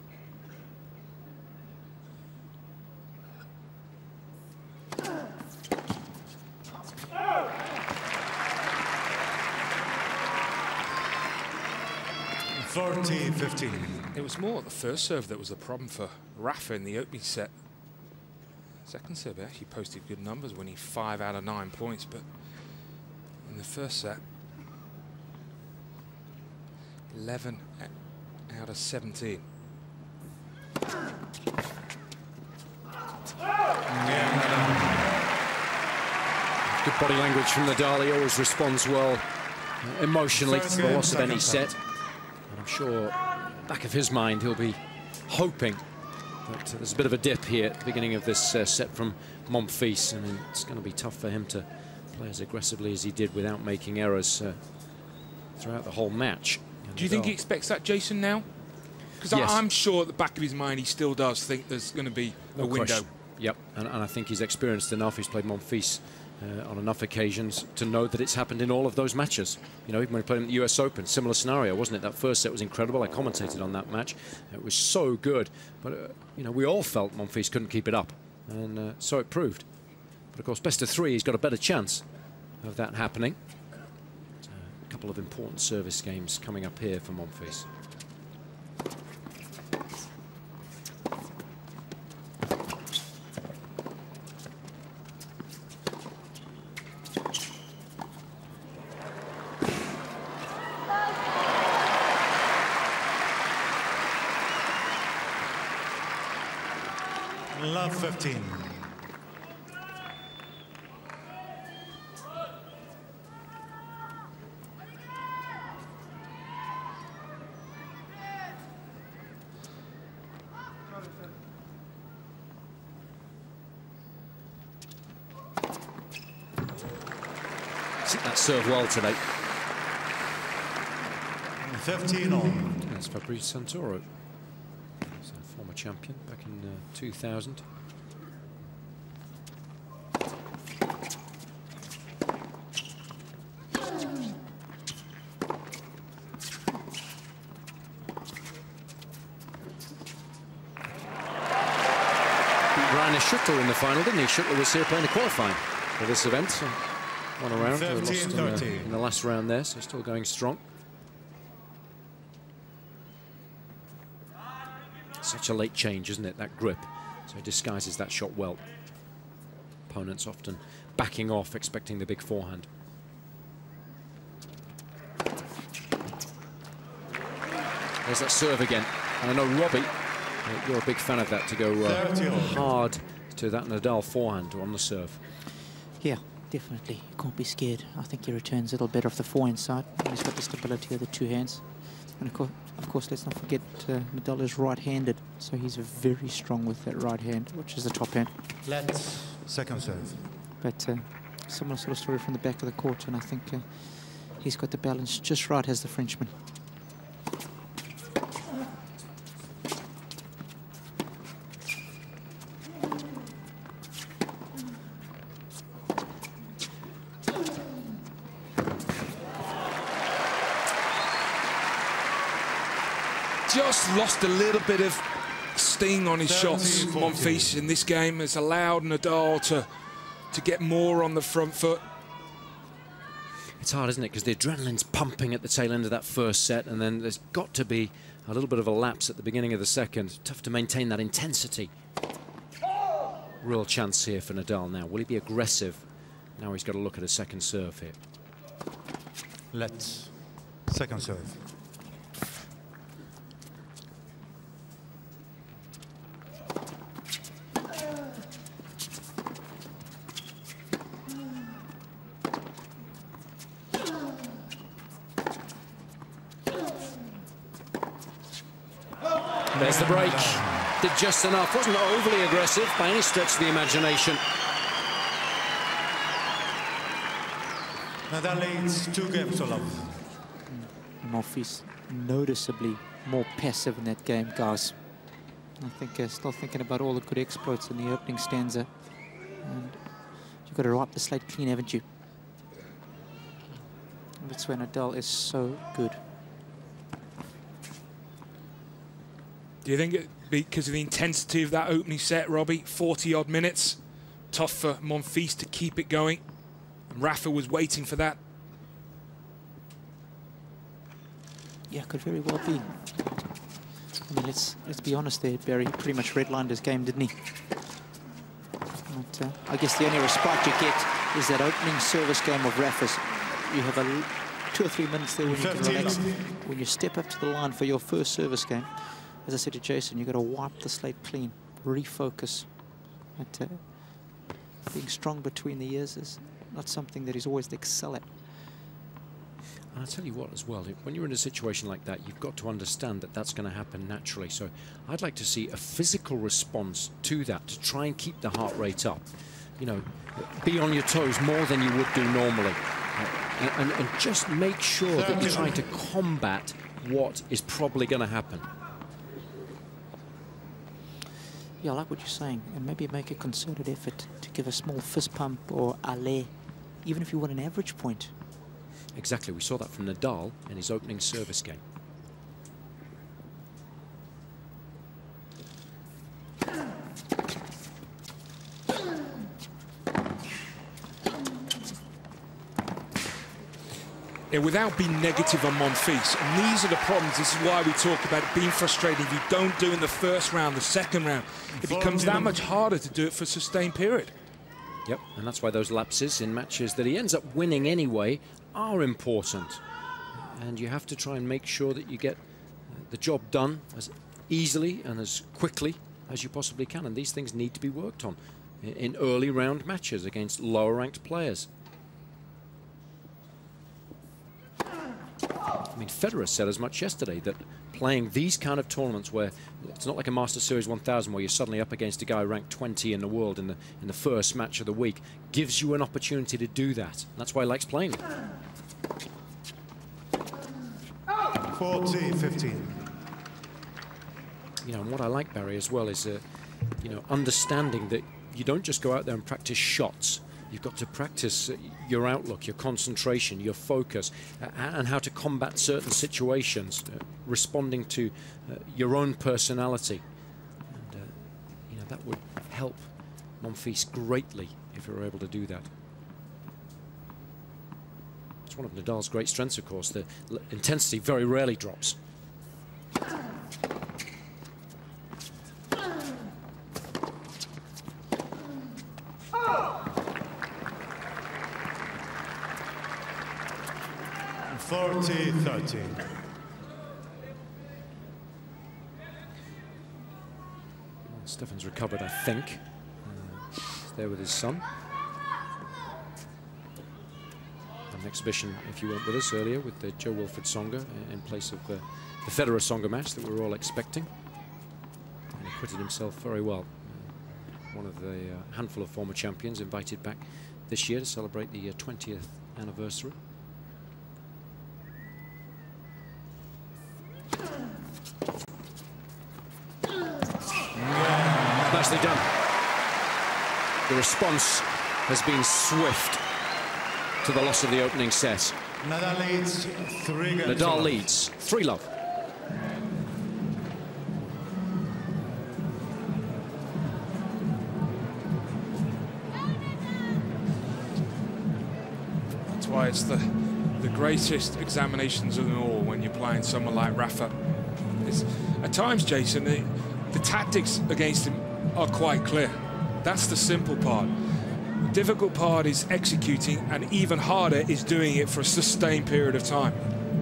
forty fifteen. It was more the first serve that was the problem for Rafa in the opening set. Second serve actually posted good numbers, winning five out of nine points, but in the first set, eleven out of seventeen. Good body language from Nadal. He always responds well emotionally to the loss of any set. And I'm sure back of his mind he'll be hoping that uh, there's a bit of a dip here at the beginning of this uh, set from Monfils. I mean, it's going to be tough for him to play as aggressively as he did without making errors uh, throughout the whole match. And Do you think Nadal, he expects that, Jason, now? Because Yes. I'm sure at the back of his mind he still does think there's going to be no a window. question. Yep, and, and I think he's experienced enough. He's played Monfils uh, on enough occasions to know that it's happened in all of those matches. You know, even when he played in the U S Open, similar scenario, wasn't it? That first set was incredible. I commentated on that match. It was so good. But, uh, you know, we all felt Monfils couldn't keep it up. And uh, so it proved. But, of course, best of three, he's got a better chance of that happening. So, a couple of important service games coming up here for Monfils. Love fifteen. serve well today. fifteen all. That's Fabrice Santoro. He's a former champion back in uh, two thousand. Rainer Schüttler in the final, didn't he? Schüttler was here playing the qualifying for this event. So one around, lost in, uh, in the last round there, so still going strong. Such a late change, isn't it, that grip? So he disguises that shot well. Opponents often backing off, expecting the big forehand. There's that serve again. And I know, Robbie, you're a big fan of that, to go uh, hard to that Nadal forehand on the serve. Yeah, definitely. You can't be scared. I think he returns a little better off the forehand side. He's got the stability of the two hands. And of course, of course let's not forget uh, Nadal is right-handed, so he's very strong with that right hand, which is the top hand. Let's second serve. But uh, similar sort of story from the back of the court, and I think uh, he's got the balance just right as the Frenchman. Just lost a little bit of sting on his shots. Monfils in this game has allowed Nadal to to get more on the front foot. It's hard, isn't it? Because the adrenaline's pumping at the tail end of that first set, and then there's got to be a little bit of a lapse at the beginning of the second. Tough to maintain that intensity. Real chance here for Nadal now. Will he be aggressive? Now he's got to look at a second serve here. Let's second serve. There's the break. Did just enough. Wasn't overly aggressive by any stretch of the imagination. Nadal leads two games to love. Monfils noticeably more passive in that game, guys. I think uh, still thinking about all the good exploits in the opening stanza. And you've got to wipe the slate clean, haven't you? And that's where Nadal is so good. Do you think it because of the intensity of that opening set, Robbie? forty odd minutes. Tough for Monfils to keep it going. And Rafa was waiting for that. Yeah, could very well be. I mean, let's let's be honest there, Barry pretty much redlined his game, didn't he? But, uh, I guess the only respite you get is that opening service game of Rafa's. You have a two or three minutes there when you can relax. When you step up to the line for your first service game, as I said to Jason, you've got to wipe the slate clean, refocus. But, uh, being strong between the ears is not something that he's always to excel at. And I'll tell you what as well, when you're in a situation like that, you've got to understand that that's going to happen naturally. So I'd like to see a physical response to that, to try and keep the heart rate up. You know, be on your toes more than you would do normally. Uh, and, and just make sure that you're trying to combat what is probably going to happen. Yeah, I like what you're saying, and maybe make a concerted effort to give a small fist pump or aller, even if you want an average point. Exactly, we saw that from Nadal in his opening service game. Yeah, without being negative on Monfils, and these are the problems. This is why we talk about it being frustrating. If you don't do in the first round, the second round, it becomes that much harder to do it for a sustained period. Yep, and that's why those lapses in matches that he ends up winning anyway are important. And you have to try and make sure that you get the job done as easily and as quickly as you possibly can. And these things need to be worked on in early round matches against lower ranked players. I mean, Federer said as much yesterday, that playing these kind of tournaments where it's not like a Masters Series one thousand where you're suddenly up against a guy ranked twenty in the world in the in the first match of the week, gives you an opportunity to do that. That's why he likes playing it. forty fifteen. You know, and what I like, Barry, as well is, uh, you know, understanding that you don't just go out there and practice shots. You've got to practice uh, your outlook, your concentration, your focus, uh, and how to combat certain situations, uh, responding to uh, your own personality. And, uh, you know, that would help Monfils greatly if you were able to do that. It's one of Nadal's great strengths, of course. The intensity very rarely drops. forty thirty. Stefan's recovered, I think. Uh, he's there with his son. An exhibition, if you weren't with us earlier, with the Jo-Wilfried Tsonga in place of uh, the Federer-Tsonga match that we were all expecting. And he acquitted himself very well. Uh, one of the uh, handful of former champions invited back this year to celebrate the uh, twentieth anniversary. Nicely done. The response has been swift to the loss of the opening set. Nadal leads three games. Nadal leads three love. That's why it's the the greatest examinations of them all when you're playing someone like Rafa. It's, at times, Jason, the, the tactics against him are quite clear. That's the simple part. The difficult part is executing, and even harder is doing it for a sustained period of time.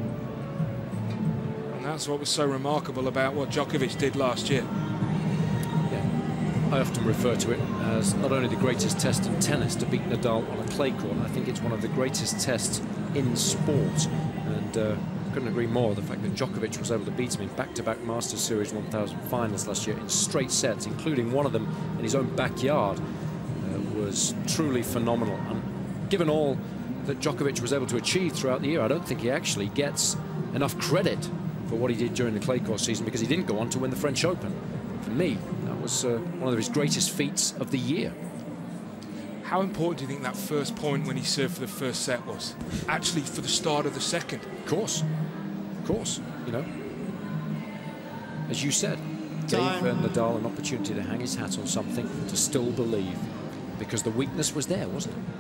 And that's what was so remarkable about what Djokovic did last year. Yeah. I often refer to it as not only the greatest test in tennis to beat Nadal on a clay court, I think it's one of the greatest tests in sport. And uh, couldn't agree more. The fact that Djokovic was able to beat him in back-to-back Masters Series one thousand finals last year in straight sets, including one of them in his own backyard, uh, was truly phenomenal. And given all that Djokovic was able to achieve throughout the year, I don't think he actually gets enough credit for what he did during the clay court season, because he didn't go on to win the French Open. For me, that was uh, one of his greatest feats of the year. How important do you think that first point when he served for the first set was? Actually, for the start of the second. Of course. Of course. You know, as you said, Time. gave uh, Nadal an opportunity to hang his hat on something, to still believe, because the weakness was there, wasn't it?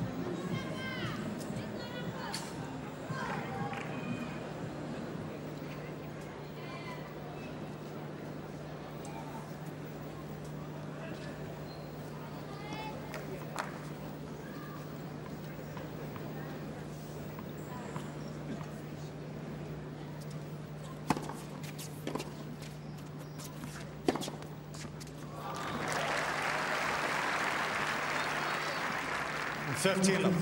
fifteen love.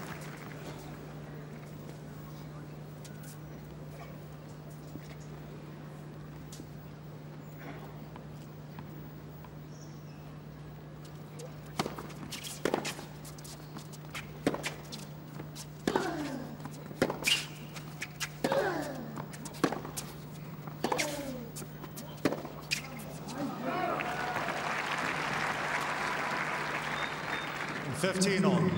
fifteen on.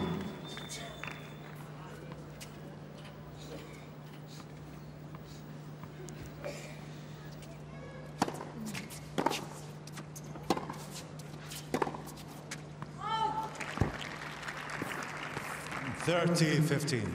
thirty fifteen.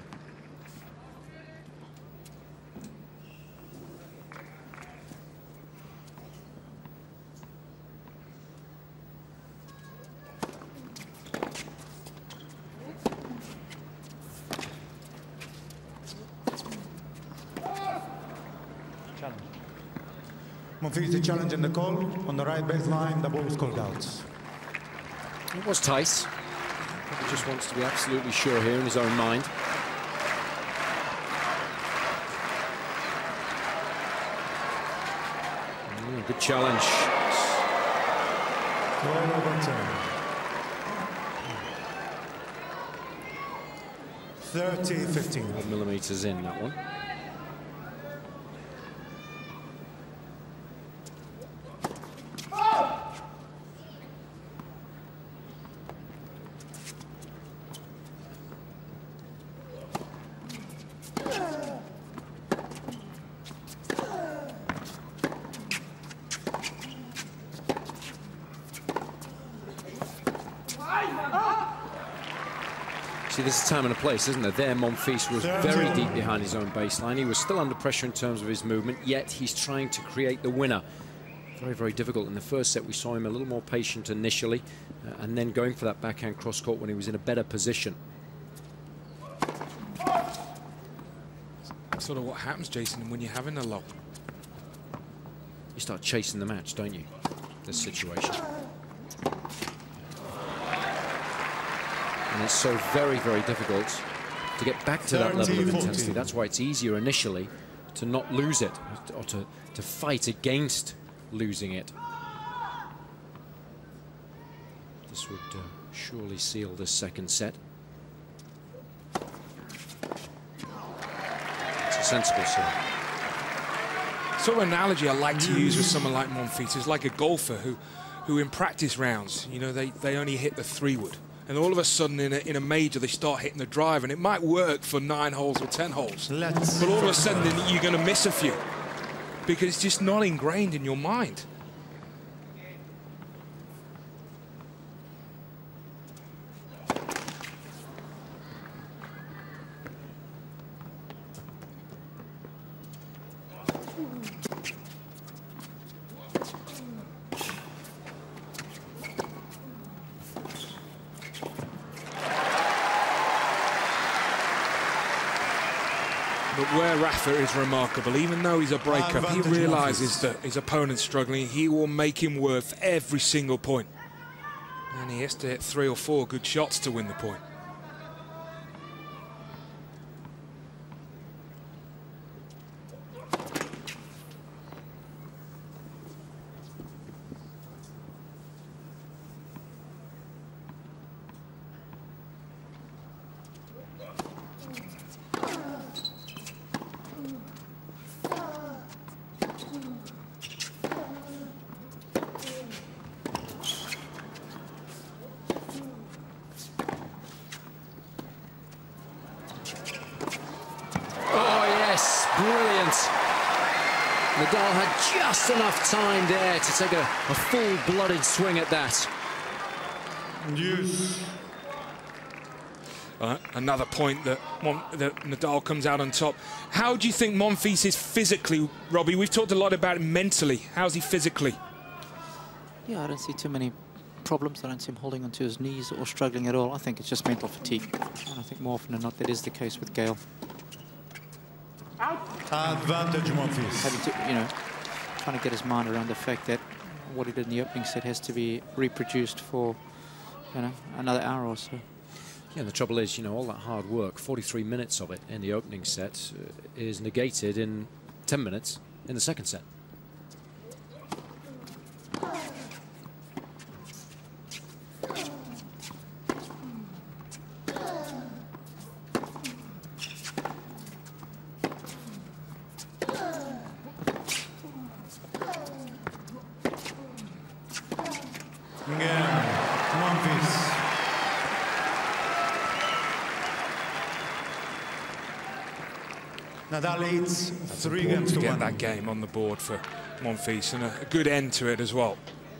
Monfils the challenge in the call. On the right baseline, the ball was called out. It was tight. He just wants to be absolutely sure here in his own mind. good challenge. thirty fifteen. Four millimeters in that one. See, this is time and a place, isn't there? There, Monfils was very deep behind his own baseline. He was still under pressure in terms of his movement, yet he's trying to create the winner. Very, very difficult. In the first set, we saw him a little more patient initially, uh, and then going for that backhand cross-court when he was in a better position. Sort of what happens, Jason, when you're having a lull. You start chasing the match, don't you? This situation. And it's so very, very difficult to get back to that level of intensity. That's why it's easier initially to not lose it, or to, to fight against losing it. This would uh, surely seal this second set. It's a sensible serve. Sort of analogy I like to use with someone like Monfils is like a golfer who, who in practice rounds, you know, they, they only hit the three wood. And all of a sudden, in a, in a major, they start hitting the drive, and it might work for nine holes or ten holes. Let's but all of a sudden, you're going to miss a few because it's just not ingrained in your mind. But where Rafa is remarkable, even though he's a breaker, he realises that his opponent's struggling. He will make him worth every single point. And he has to hit three or four good shots to win the point. Brilliant. Nadal had just enough time there to take a, a full-blooded swing at that. Yes. Uh, another point that, Mon that Nadal comes out on top. How do you think Monfils is physically, Robbie? We've talked a lot about him mentally. How's he physically? Yeah, I don't see too many problems. I don't see him holding onto his knees or struggling at all. I think it's just mental fatigue. And I think more often than not that is the case with Gael. Advantage Monfils. Having to, you know, trying to get his mind around the fact that what he did in the opening set has to be reproduced for, you know, another hour or so. Yeah, the trouble is, you know, all that hard work, forty-three minutes of it in the opening set uh, is negated in ten minutes in the second set. Nadal leads three games to get one. That game on the board for Monfils, and a, a good end to it as well.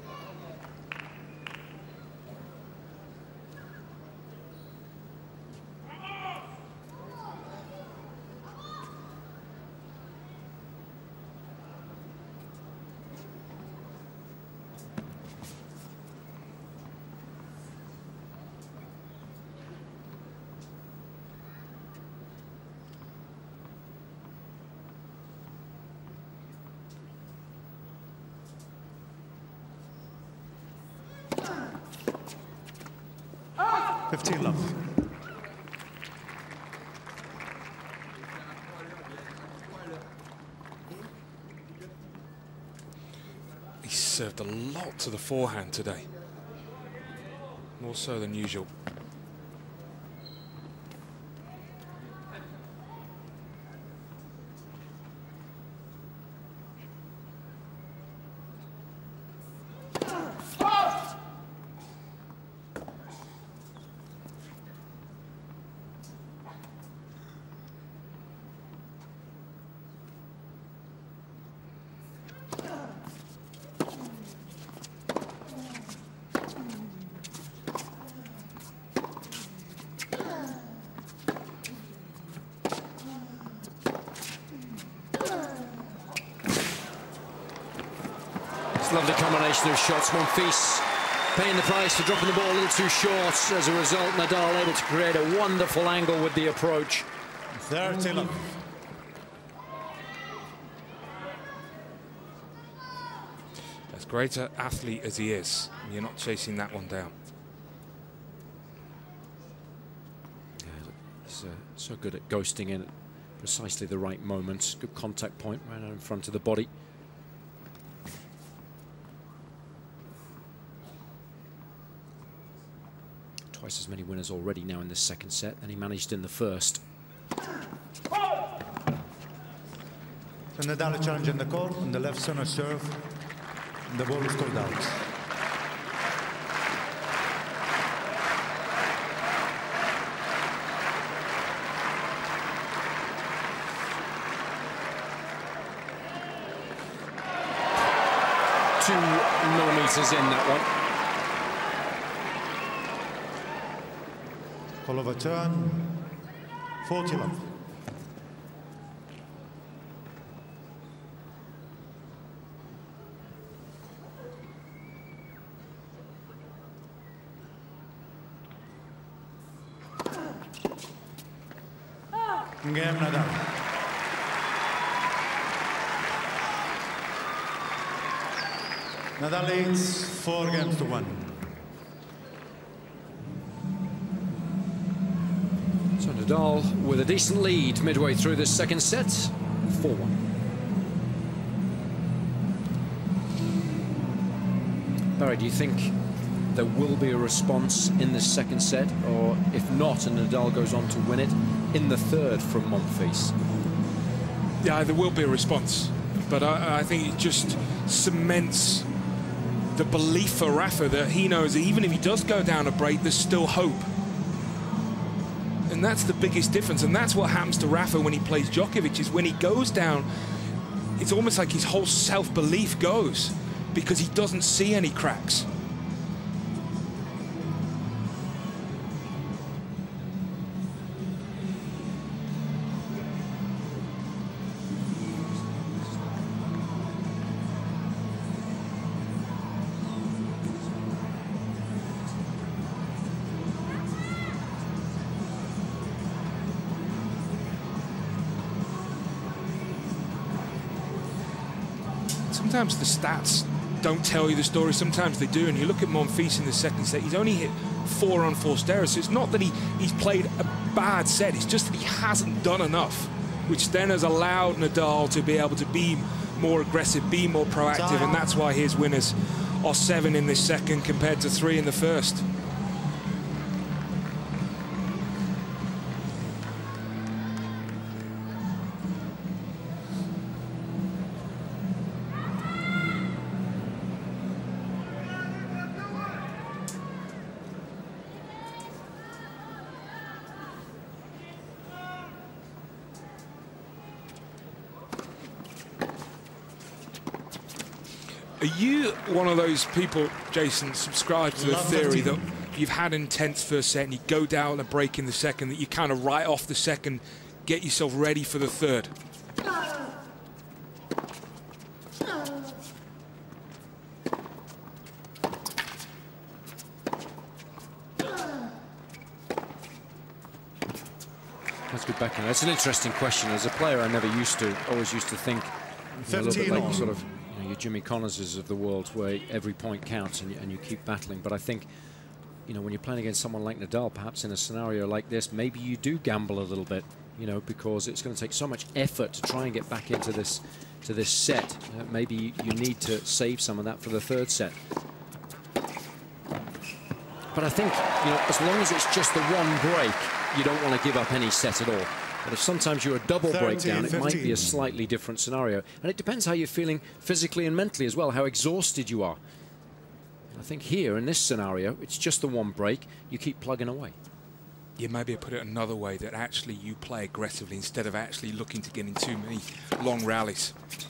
fifteen love. served a lot to the forehand today. More so than usual. Lovely combination of shots. Monfils paying the price for dropping the ball a little too short. As a result, Nadal able to create a wonderful angle with the approach. thirty love. As great an athlete as he is, you're not chasing that one down. Yeah, he's uh, so good at ghosting in at precisely the right moment. Good contact point right out in front of the body. Twice as many winners already now in this second set than he managed in the first. So Nadal challenge in the court, on the left center serve, and the ball is called out. Two millimeters in that one. Call of a turn, forty love. Game Nadal. Nadal leads four games to one. So Nadal with a decent lead midway through this second set, four one. Barry, do you think there will be a response in this second set, or if not, and Nadal goes on to win it, in the third from Monfils? Yeah, there will be a response, but I, I think it just cements the belief for Rafa that he knows that even if he does go down a break, there's still hope. And that's the biggest difference, and that's what happens to Rafa when he plays Djokovic, is when he goes down, it's almost like his whole self-belief goes, because he doesn't see any cracks. Sometimes the stats don't tell you the story, sometimes they do, and you look at Monfils in the second set, he's only hit four unforced errors, so it's not that he, he's played a bad set, it's just that he hasn't done enough, which then has allowed Nadal to be able to be more aggressive, be more proactive, and that's why his winners are seven in this second compared to three in the first. Are you one of those people, Jason, subscribe to the Love theory that that you've had an intense first set and you go down a break in the second, that you kind of write off the second, get yourself ready for the third? That's good backhand. That's an interesting question. As a player, I never used to, always used to think you know, a little bit like sort of you know, your Jimmy Connorses of the world, where every point counts and you, and you keep battling. But I think, you know, when you're playing against someone like Nadal, perhaps in a scenario like this, maybe you do gamble a little bit. you know, because it's going to take so much effort to try and get back into this to this set. Uh, maybe you need to save some of that for the third set. But I think, you know, as long as it's just the one break, you don't want to give up any set at all. But if sometimes you're a double breakdown, it might be a slightly different scenario. And it depends how you're feeling physically and mentally as well, how exhausted you are. I think here, in this scenario, it's just the one break. You keep plugging away. Yeah, maybe I put it another way, that actually you play aggressively instead of actually looking to get in too many long rallies.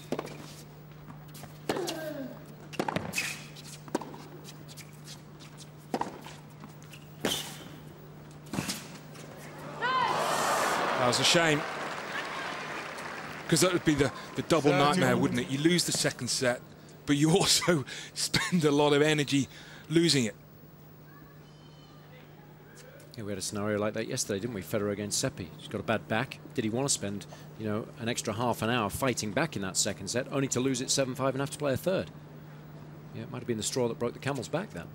That was a shame. Because that would be the, the double nightmare, wouldn't it? You lose the second set, but you also spend a lot of energy losing it. Yeah, we had a scenario like that yesterday, didn't we? Federer against Seppi. He's got a bad back. Did he want to spend, you know, an extra half an hour fighting back in that second set, only to lose it seven five and have to play a third? Yeah, it might have been the straw that broke the camel's back then.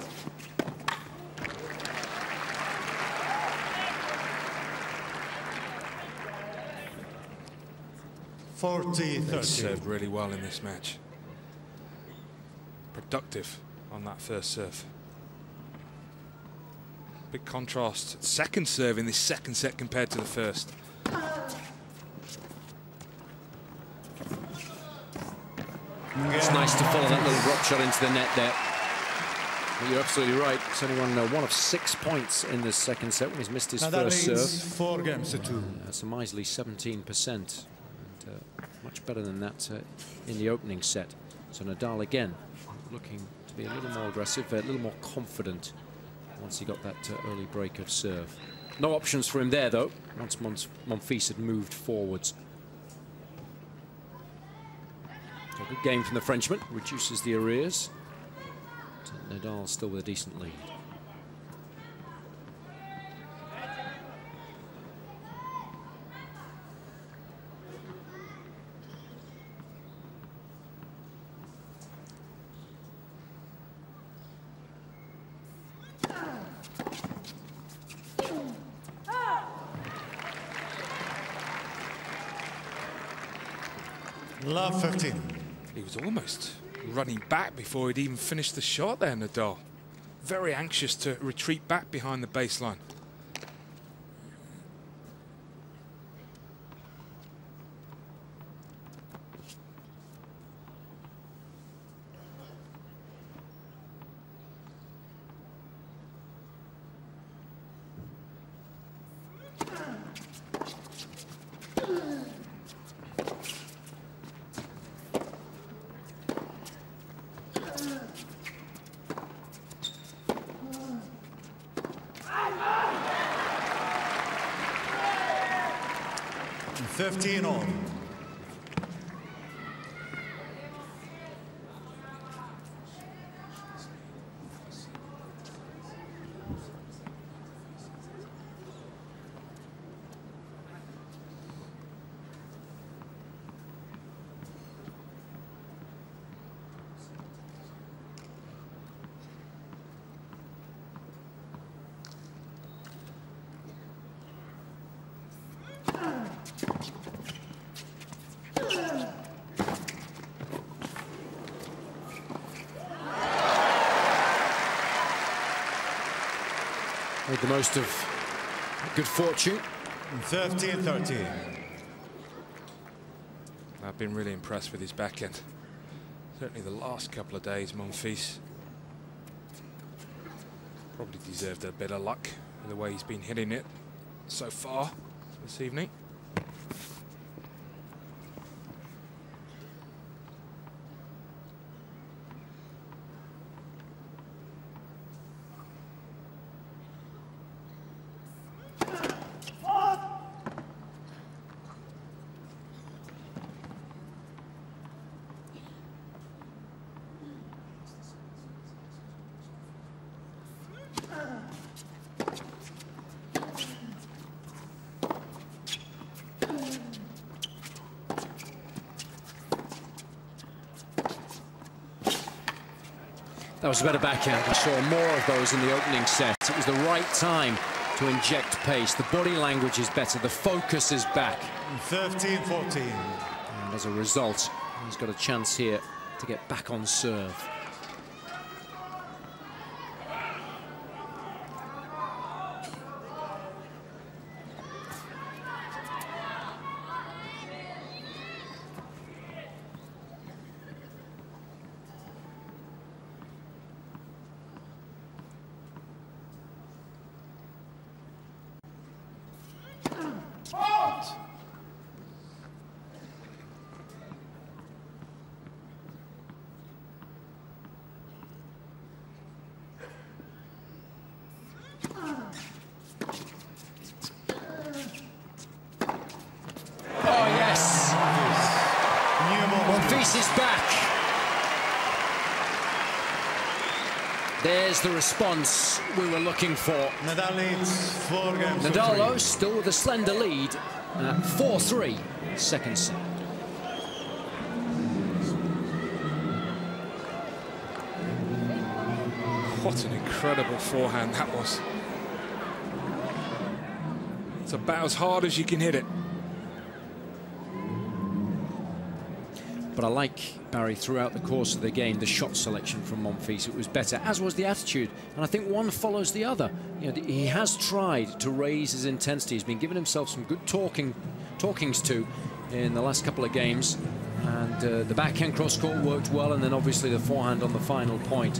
forty thirty. They served really well in this match. Productive on that first serve. Big contrast. Second serve in this second set compared to the first. It's nice to follow that little drop shot into the net there. But you're absolutely right. It's only won uh, one of six points in this second set when he's missed his Now first that serve. leads four games to two. That's a measly seventeen percent. And, uh, much better than that uh, in the opening set. So Nadal again looking to be a little more aggressive, a little more confident once he got that uh, early break of serve. No options for him there, though, once Monf Monfils had moved forwards. So a good game from the Frenchman, reduces the arrears. But Nadal still with a decent lead. Love fifteen. He was almost running back before he'd even finished the shot there, Nadal. Very anxious to retreat back behind the baseline. fifteen all. Made the most of good fortune. thirteen thirteen. I've been really impressed with his backhand. Certainly the last couple of days, Monfils probably deserved a bit of luck with the way he's been hitting it so far this evening. That was a better backhand. We saw more of those in the opening set. It was the right time to inject pace. The body language is better. The focus is back. thirteen fourteen. And as a result, he's got a chance here to get back on serve. Monfils is back. There's the response we were looking for. Nadal leads four games. Nadal, though, still with a slender lead at four three, second set. What an incredible forehand that was. It's about as hard as you can hit it. But I like, Barry, throughout the course of the game, the shot selection from Monfils. It was better, as was the attitude. And I think one follows the other. You know, he has tried to raise his intensity. He's been giving himself some good talking, talkings to in the last couple of games. And uh, the backhand cross-court worked well, and then obviously the forehand on the final point.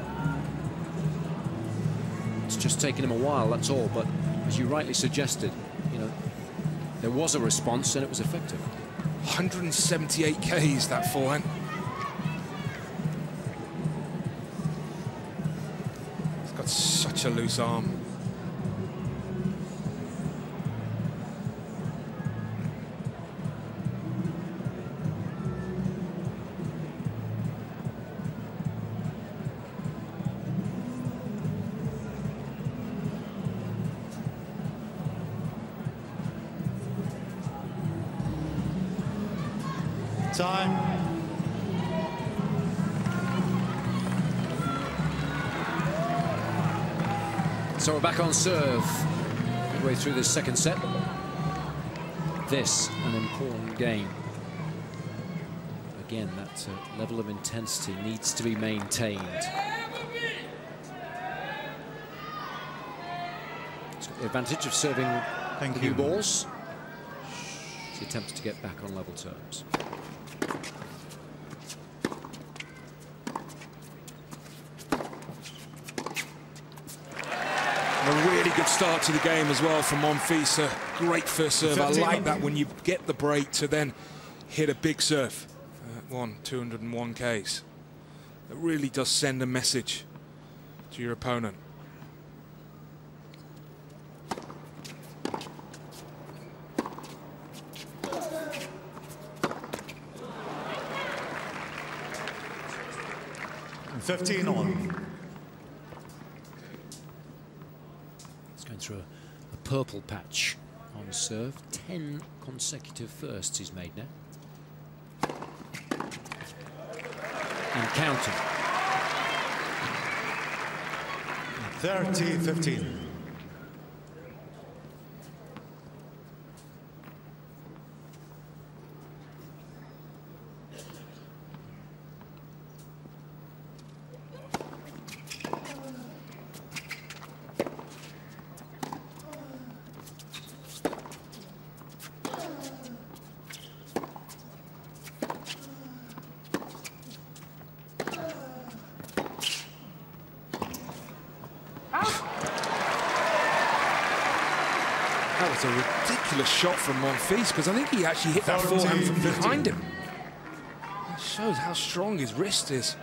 It's just taken him a while, that's all. But as you rightly suggested, you know, there was a response and it was effective. one hundred seventy-eight Ks, that forehand. He's got such a loose arm. Time. So we're back on serve midway through this second set. This an important game. Again, that uh, level of intensity needs to be maintained. He's got the advantage of serving Thank the you. new balls. He attempts to get back on level terms. A really good start to the game as well from Monfils. A great first serve. I like that when you get the break to then hit a big serve. Uh, one, two hundred and one Ks. That really does send a message to your opponent. fifteen on. Going through a, a purple patch on serve. Ten consecutive firsts he's made now. And counting. thirty fifteen. That was a ridiculous shot from Monfils, because I think he actually hit that forehand from behind him. That shows how strong his wrist is.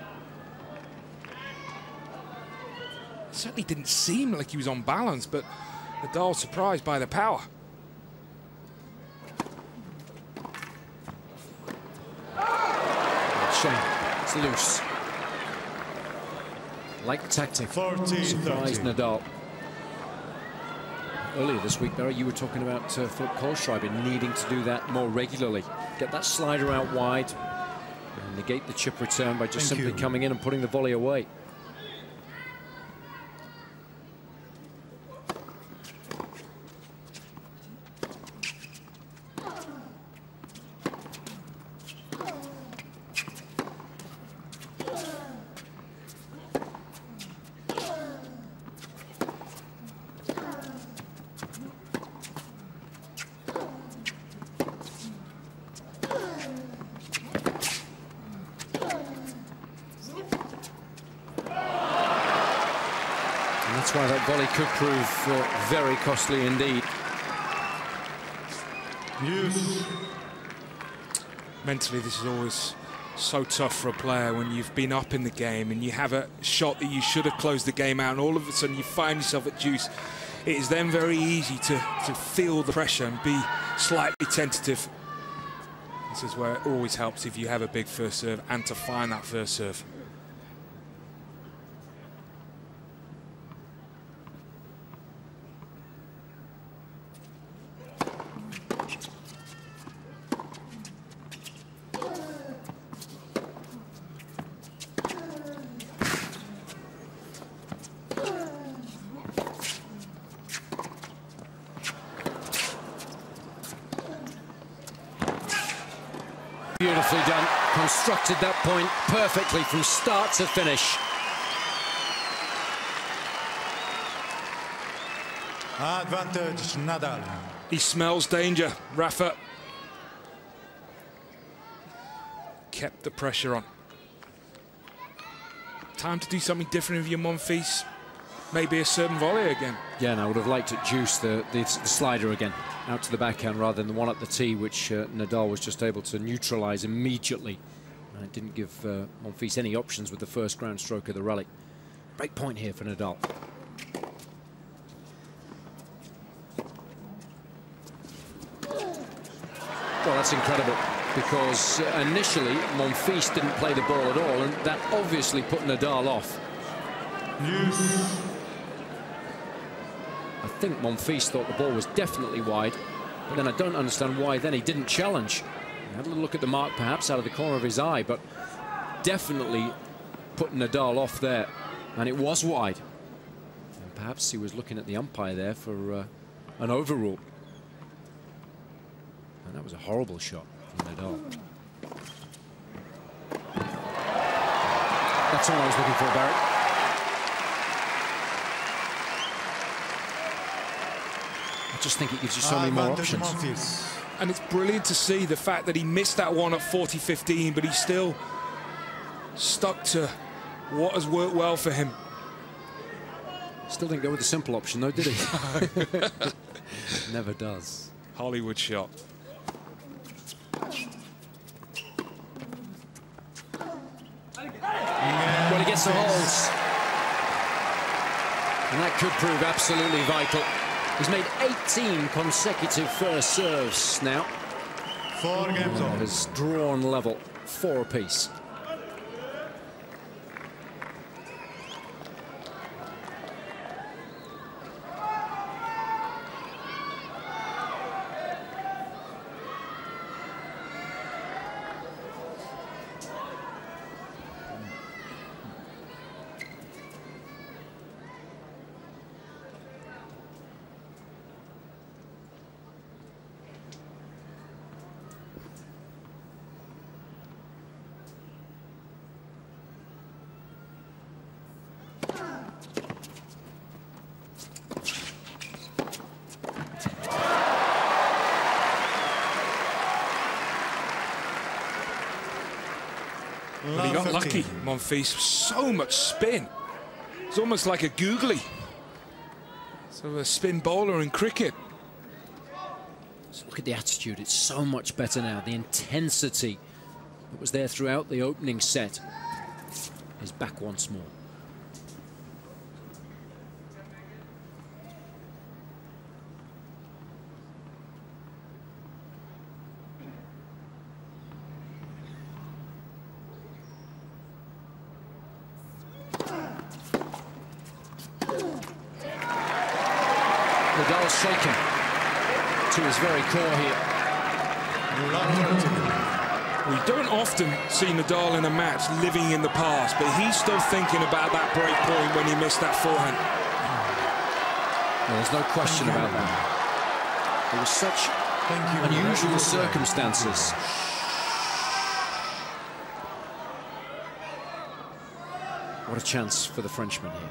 It certainly didn't seem like he was on balance, but Nadal surprised by the power. Shame. It's loose. Like the tactic. Surprised Nadal. Earlier this week, Barry, you were talking about uh, Philipp Kohlschreiber needing to do that more regularly. Get that slider out wide and negate the chip return by just Thank simply you. coming in and putting the volley away. And that's why that volley could prove uh, very costly indeed. Use. Mentally, this is always so tough for a player when you've been up in the game and you have a shot that you should have closed the game out, and all of a sudden you find yourself at deuce. It is then very easy to, to feel the pressure and be slightly tentative. This is where it always helps if you have a big first serve and to find that first serve. Beautifully done. Constructed that point perfectly from start to finish. Advantage, Nadal. He smells danger, Rafa. Kept the pressure on. Time to do something different with your Monfils. Maybe a certain volley again. Yeah, and I would have liked to juice the, the, the slider again out to the backhand rather than the one at the tee, which uh, Nadal was just able to neutralise immediately. And it didn't give uh, Monfils any options with the first ground stroke of the rally. Break point here for Nadal. Well, that's incredible, because uh, initially Monfils didn't play the ball at all, and that obviously put Nadal off. Use. I think Monfils thought the ball was definitely wide, but then I don't understand why then he didn't challenge. He had a little look at the mark perhaps out of the corner of his eye, but definitely put Nadal off there, and it was wide. And perhaps he was looking at the umpire there for uh, an overrule. And that was a horrible shot from Nadal. That's all I was looking for, Barrett. I just think it gives you so many more options. Monfils. And it's brilliant to see the fact that he missed that one at forty fifteen, but he still stuck to what has worked well for him. Still didn't go with the simple option, though, did he? Never does. Hollywood shot. Well, he gets the holds. And that could prove absolutely vital. He's made eighteen consecutive first serves now. Four games on. Has drawn level, four apiece. But he got lucky, Monfils. So much spin. It's almost like a googly. So a spin bowler in cricket. Just look at the attitude. It's so much better now. The intensity that was there throughout the opening set is back once more. Nadal's shaken to his very core here. We don't often see Nadal in a match living in the past, but he's still thinking about that break point when he missed that forehand. Well, there's no question about that. There were such unusual circumstances. What a chance for the Frenchman here.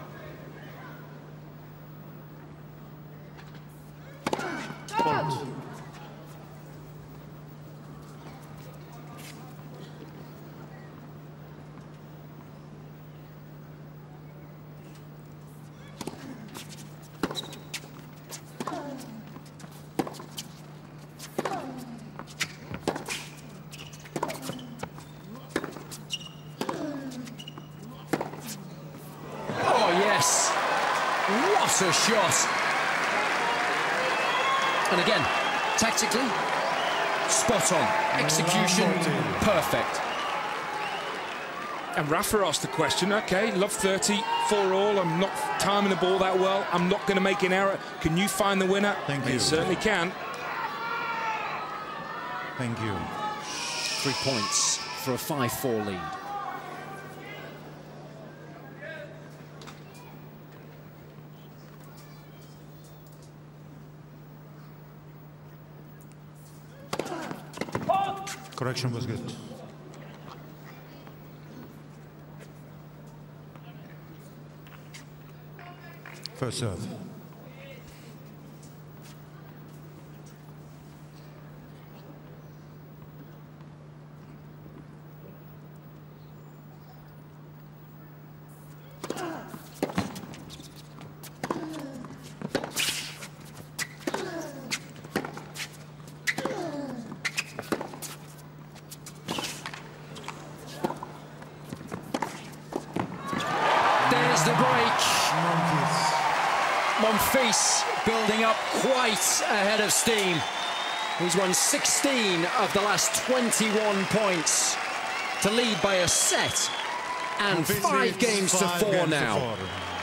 Fault. What a shot. And again, tactically, spot on. Execution, perfect. And Rafa asked the question, okay, love thirty, four all, I'm not timing the ball that well, I'm not going to make an error. Can you find the winner? Thank And you. he certainly can. Thank you. Three points for a five four lead. Correction was good. First serve. There's the break. Monfils building up quite ahead of steam. He's won sixteen of the last twenty-one points to lead by a set, and Monfils five leads games to five four games to now. four.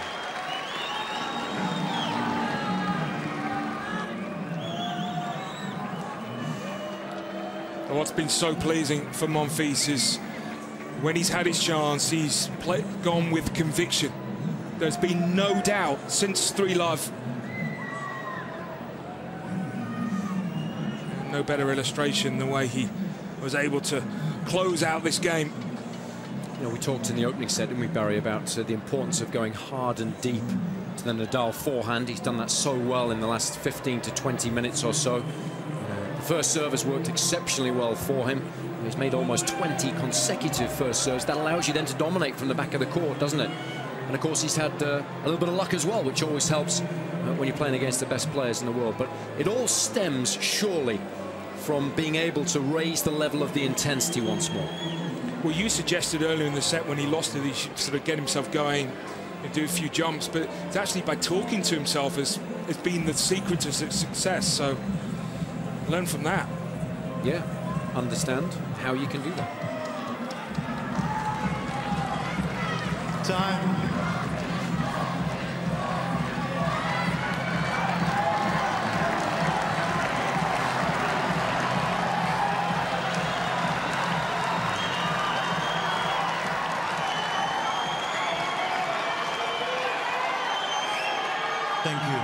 And what's been so pleasing for Monfils is when he's had his chance, he's play, gone with conviction. There's been no doubt since three love. No better illustration the way he was able to close out this game. You know, we talked in the opening set, didn't we, Barry, about uh, the importance of going hard and deep to the Nadal forehand. He's done that so well in the last fifteen to twenty minutes or so. Uh, the first serve has worked exceptionally well for him. He's made almost twenty consecutive first serves. That allows you then to dominate from the back of the court, doesn't it? And of course, he's had uh, a little bit of luck as well, which always helps uh, when you're playing against the best players in the world. But it all stems, surely, from being able to raise the level of the intensity once more. Well, you suggested earlier in the set when he lost it, he should sort of get himself going and do a few jumps. But it's actually by talking to himself has, has been the secret to su success. So learn from that. Yeah, understand how you can do that. Time. Thank you.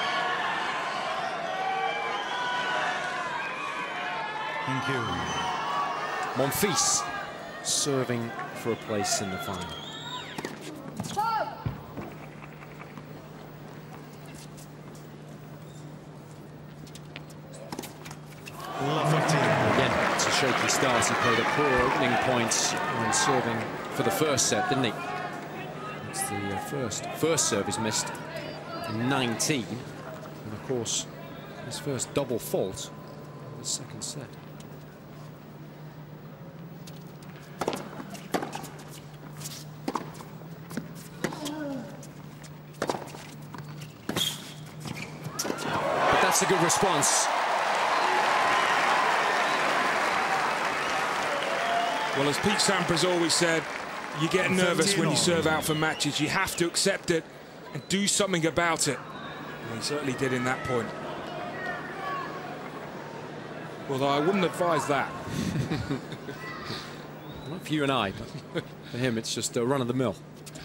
Thank you. Monfils serving for a place in the final. Again, it's a shaky start. He played a poor opening points when serving for the first set, didn't he? It's the uh, first. First serve is missed in nineteen. And of course, his first double fault in the second set. But that's a good response. Well, as Pete Sampras always said, you get nervous when you serve out for matches. You have to accept it and do something about it. And he certainly did in that point. Although I wouldn't advise that. Not for you and I, but for him it's just a run-of-the-mill.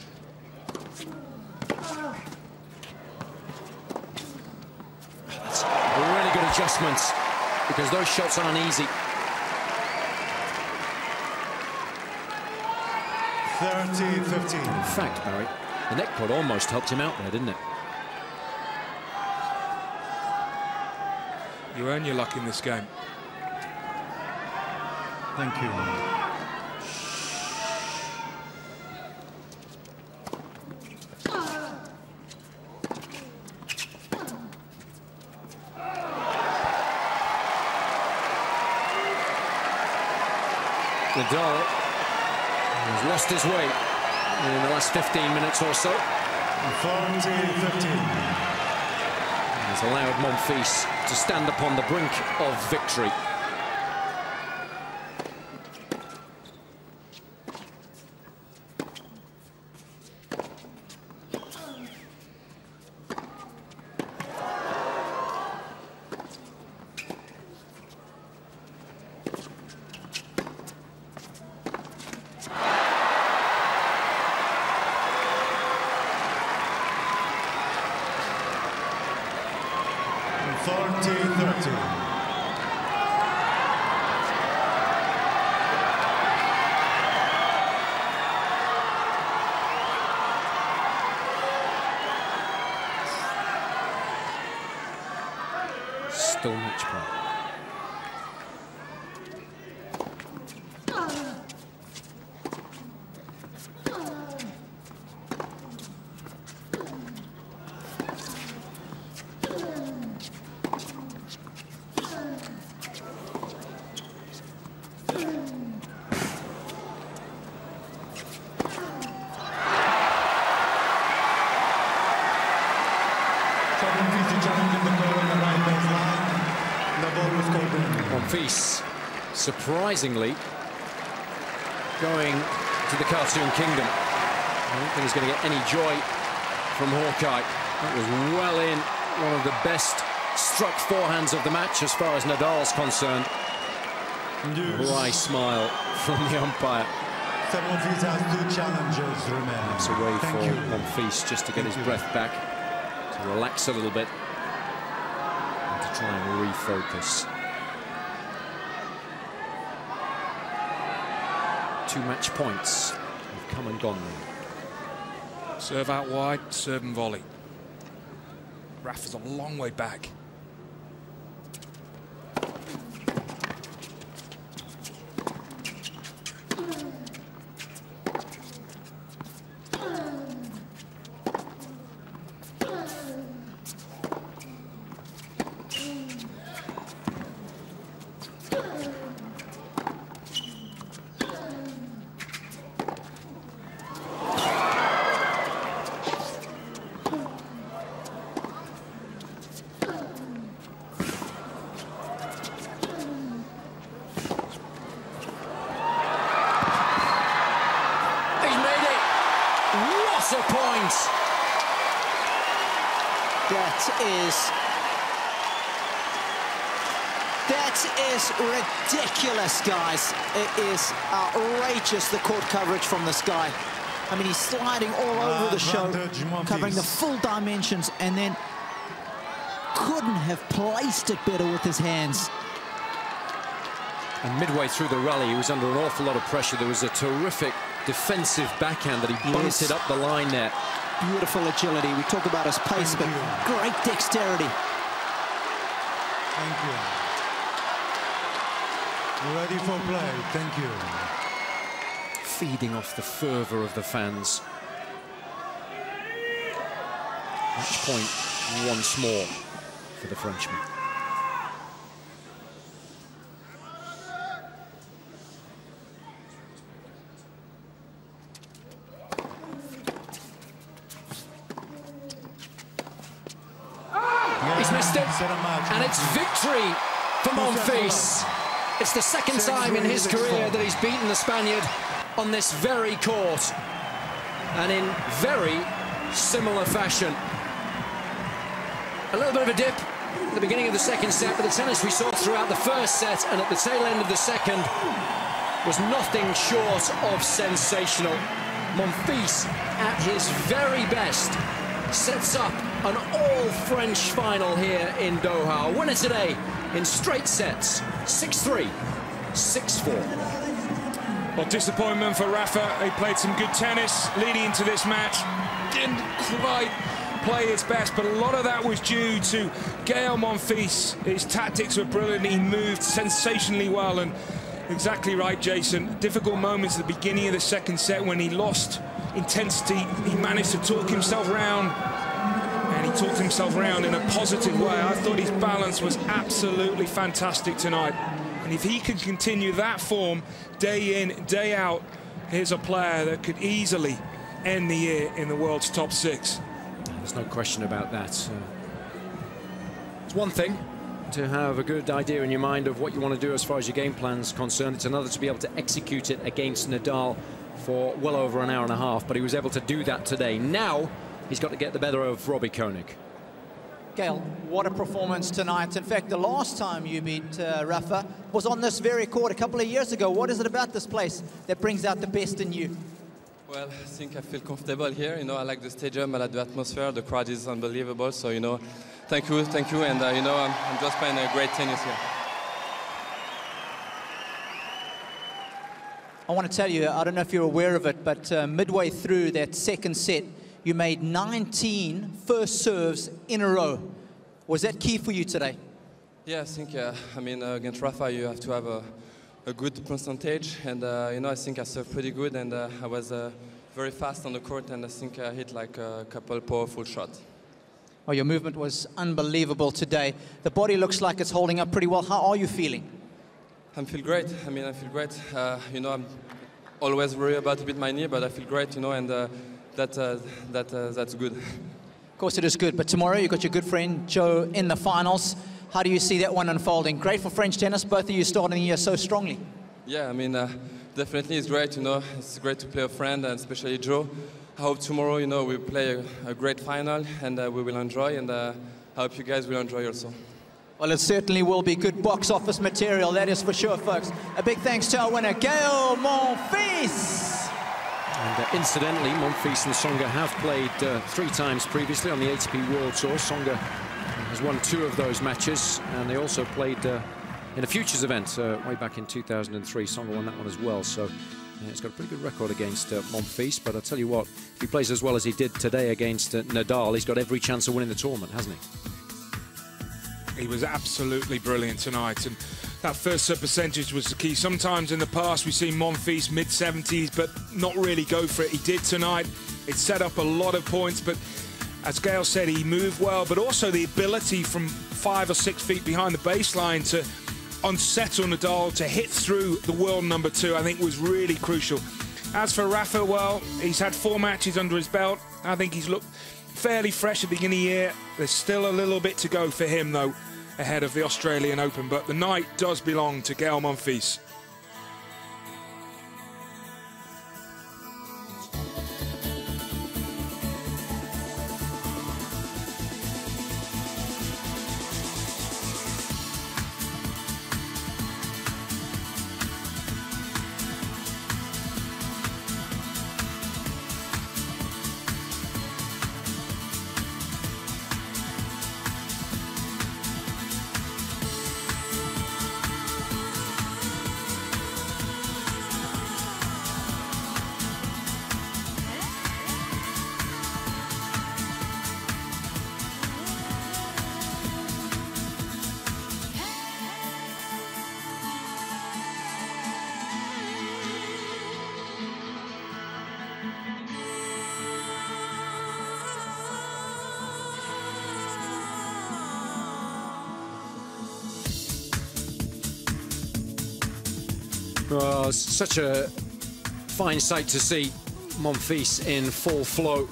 That's a really good adjustment, because those shots aren't easy. thirty fifteen. In fact, Barry, the neck cord almost helped him out there, didn't it? You earn your luck in this game. Thank you. Nadal has lost his way in the last fifteen minutes or so. forty fifteen. Has allowed Monfils to stand upon the brink of victory. forty thirty. Still match point. Monfils, surprisingly, going to the Cartoon Kingdom. I don't think he's going to get any joy from Hawkeye. That was well in, one of the best struck forehands of the match as far as Nadal's concerned. Wry smile from the umpire. So Monfils has two challenges remaining. It's a way Thank for you. Monfils just to get Thank his you. breath back, to relax a little bit, and to try and refocus. Two match points have come and gone now. Serve out wide, serve and volley. Rafa's a long way back. What a point! That is... That is ridiculous, guys. It is outrageous, the court coverage from this guy. I mean, he's sliding all over the show, covering the full dimensions, and then couldn't have placed it better with his hands. And midway through the rally, he was under an awful lot of pressure. There was a terrific defensive backhand that he bumped it up the line there. Beautiful agility. We talk about his pace, Thank but you. great dexterity. Thank you. Ready for play. Thank you. Feeding off the fervour of the fans. Match point once more for the Frenchman. He's missed it, and it's victory for Monfils. It's the second time in his career that he's beaten the Spaniard on this very court, and in very similar fashion. A little bit of a dip at the beginning of the second set, but the tennis we saw throughout the first set and at the tail end of the second was nothing short of sensational. Monfils, at his very best, sets up an all-French final here in Doha. A winner today in straight sets, six three, six four. Well, disappointment for Rafa. He played some good tennis leading into this match. Didn't quite play his best, but a lot of that was due to Gael Monfils. His tactics were brilliant. He moved sensationally well, and exactly right, Jason. Difficult moments at the beginning of the second set when he lost intensity. He managed to talk himself round, and he talked himself round in a positive way. I thought his balance was absolutely fantastic tonight. And if he can continue that form day in, day out, here's a player that could easily end the year in the world's top six. There's no question about that. Uh, it's one thing to have a good idea in your mind of what you want to do as far as your game plan's concerned. It's another to be able to execute it against Nadal for well over an hour and a half, but he was able to do that today. Now he's got to get the better of Robbie Koenig. Gael, what a performance tonight. In fact, the last time you beat uh, Rafa was on this very court a couple of years ago. What is it about this place that brings out the best in you? Well, I think I feel comfortable here. You know, I like the stadium, I like the atmosphere, the crowd is unbelievable. So, you know, thank you, thank you. And, uh, you know, I'm, I'm just playing a great tennis here. I want to tell you, I don't know if you're aware of it, but uh, midway through that second set, you made nineteen first serves in a row. Was that key for you today? Yeah, I think, uh, I mean, uh, against Rafa, you have to have a, a good percentage. And, uh, you know, I think I served pretty good. And uh, I was uh, very fast on the court. And I think I hit like a couple powerful shots. Well, your movement was unbelievable today. The body looks like it's holding up pretty well. How are you feeling? I feel great. I mean, I feel great. Uh, you know, I'm always worried about a bit my knee, but I feel great, you know, and uh, that, uh, that, uh, that's good. Of course it is good, but tomorrow you've got your good friend Joe in the finals. How do you see that one unfolding? Great for French tennis, both of you starting the year so strongly. Yeah, I mean, uh, definitely it's great, you know. It's great to play a friend, and especially Joe. I hope tomorrow, you know, we play a, a great final, and uh, we will enjoy, and uh, I hope you guys will enjoy also. Well, it certainly will be good box office material, that is for sure, folks. A big thanks to our winner, Gael Monfils. And uh, incidentally, Monfils and Tsonga have played uh, three times previously on the A T P World Tour. Tsonga has won two of those matches, and they also played uh, in a Futures event uh, way back in two thousand three. Tsonga won that one as well, so yeah, he's got a pretty good record against uh, Monfils. But I'll tell you what, if he plays as well as he did today against uh, Nadal, he's got every chance of winning the tournament, hasn't he? He was absolutely brilliant tonight, and that first serve percentage was the key. Sometimes in the past we've seen Monfils mid seventies, but not really go for it. He did tonight. It set up a lot of points, but as Gael said, he moved well, but also the ability from five or six feet behind the baseline to unsettle Nadal, to hit through the world number two, I think was really crucial. As for Rafa, well, he's had four matches under his belt. I think he's looked fairly fresh at the beginning of the year. There's still a little bit to go for him, though, ahead of the Australian Open, but the night does belong to Gael Monfils. Well, such a fine sight to see Monfils in full flow.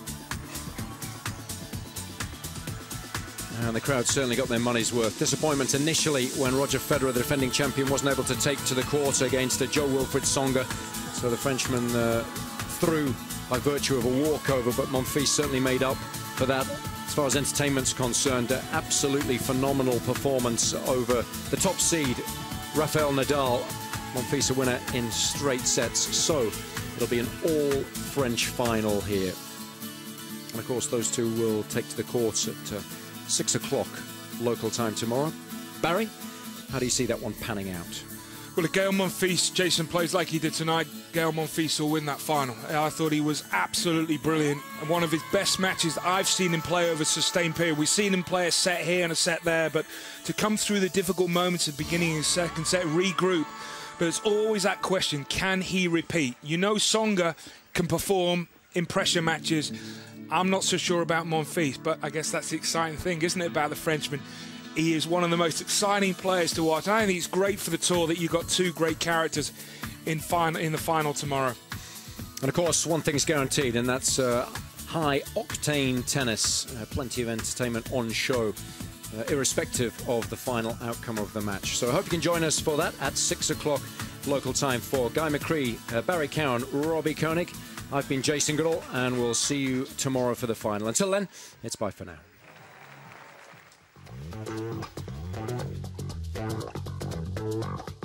And the crowd certainly got their money's worth. Disappointment initially when Roger Federer, the defending champion, wasn't able to take to the court against uh, Jo-Wilfried Tsonga. So the Frenchman uh, threw by virtue of a walkover, but Monfils certainly made up for that. As far as entertainment's concerned, uh, absolutely phenomenal performance over the top seed, Rafael Nadal. Monfils a winner in straight sets, so it'll be an all-French final here. And of course, those two will take to the courts at uh, six o'clock local time tomorrow. Barry, how do you see that one panning out? Well, if Gael Monfils, Jason, plays like he did tonight, Gael Monfils will win that final. I thought he was absolutely brilliant. One of his best matches that I've seen him play over a sustained period. We've seen him play a set here and a set there, but to come through the difficult moments at the beginning of his second set, regroup. But it's always that question, can he repeat? You know Tsonga can perform in pressure matches. I'm not so sure about Monfils, but I guess that's the exciting thing, isn't it, about the Frenchman? He is one of the most exciting players to watch. I think it's great for the tour that you've got two great characters in, final, in the final tomorrow. And of course, one thing's guaranteed, and that's uh, high-octane tennis. Uh, plenty of entertainment on show, uh, irrespective of the final outcome of the match. So I hope you can join us for that at six o'clock local time. For Guy McCree, uh, Barry Cowan, Robbie Koenig, I've been Jason Goodall, and we'll see you tomorrow for the final. Until then, it's bye for now.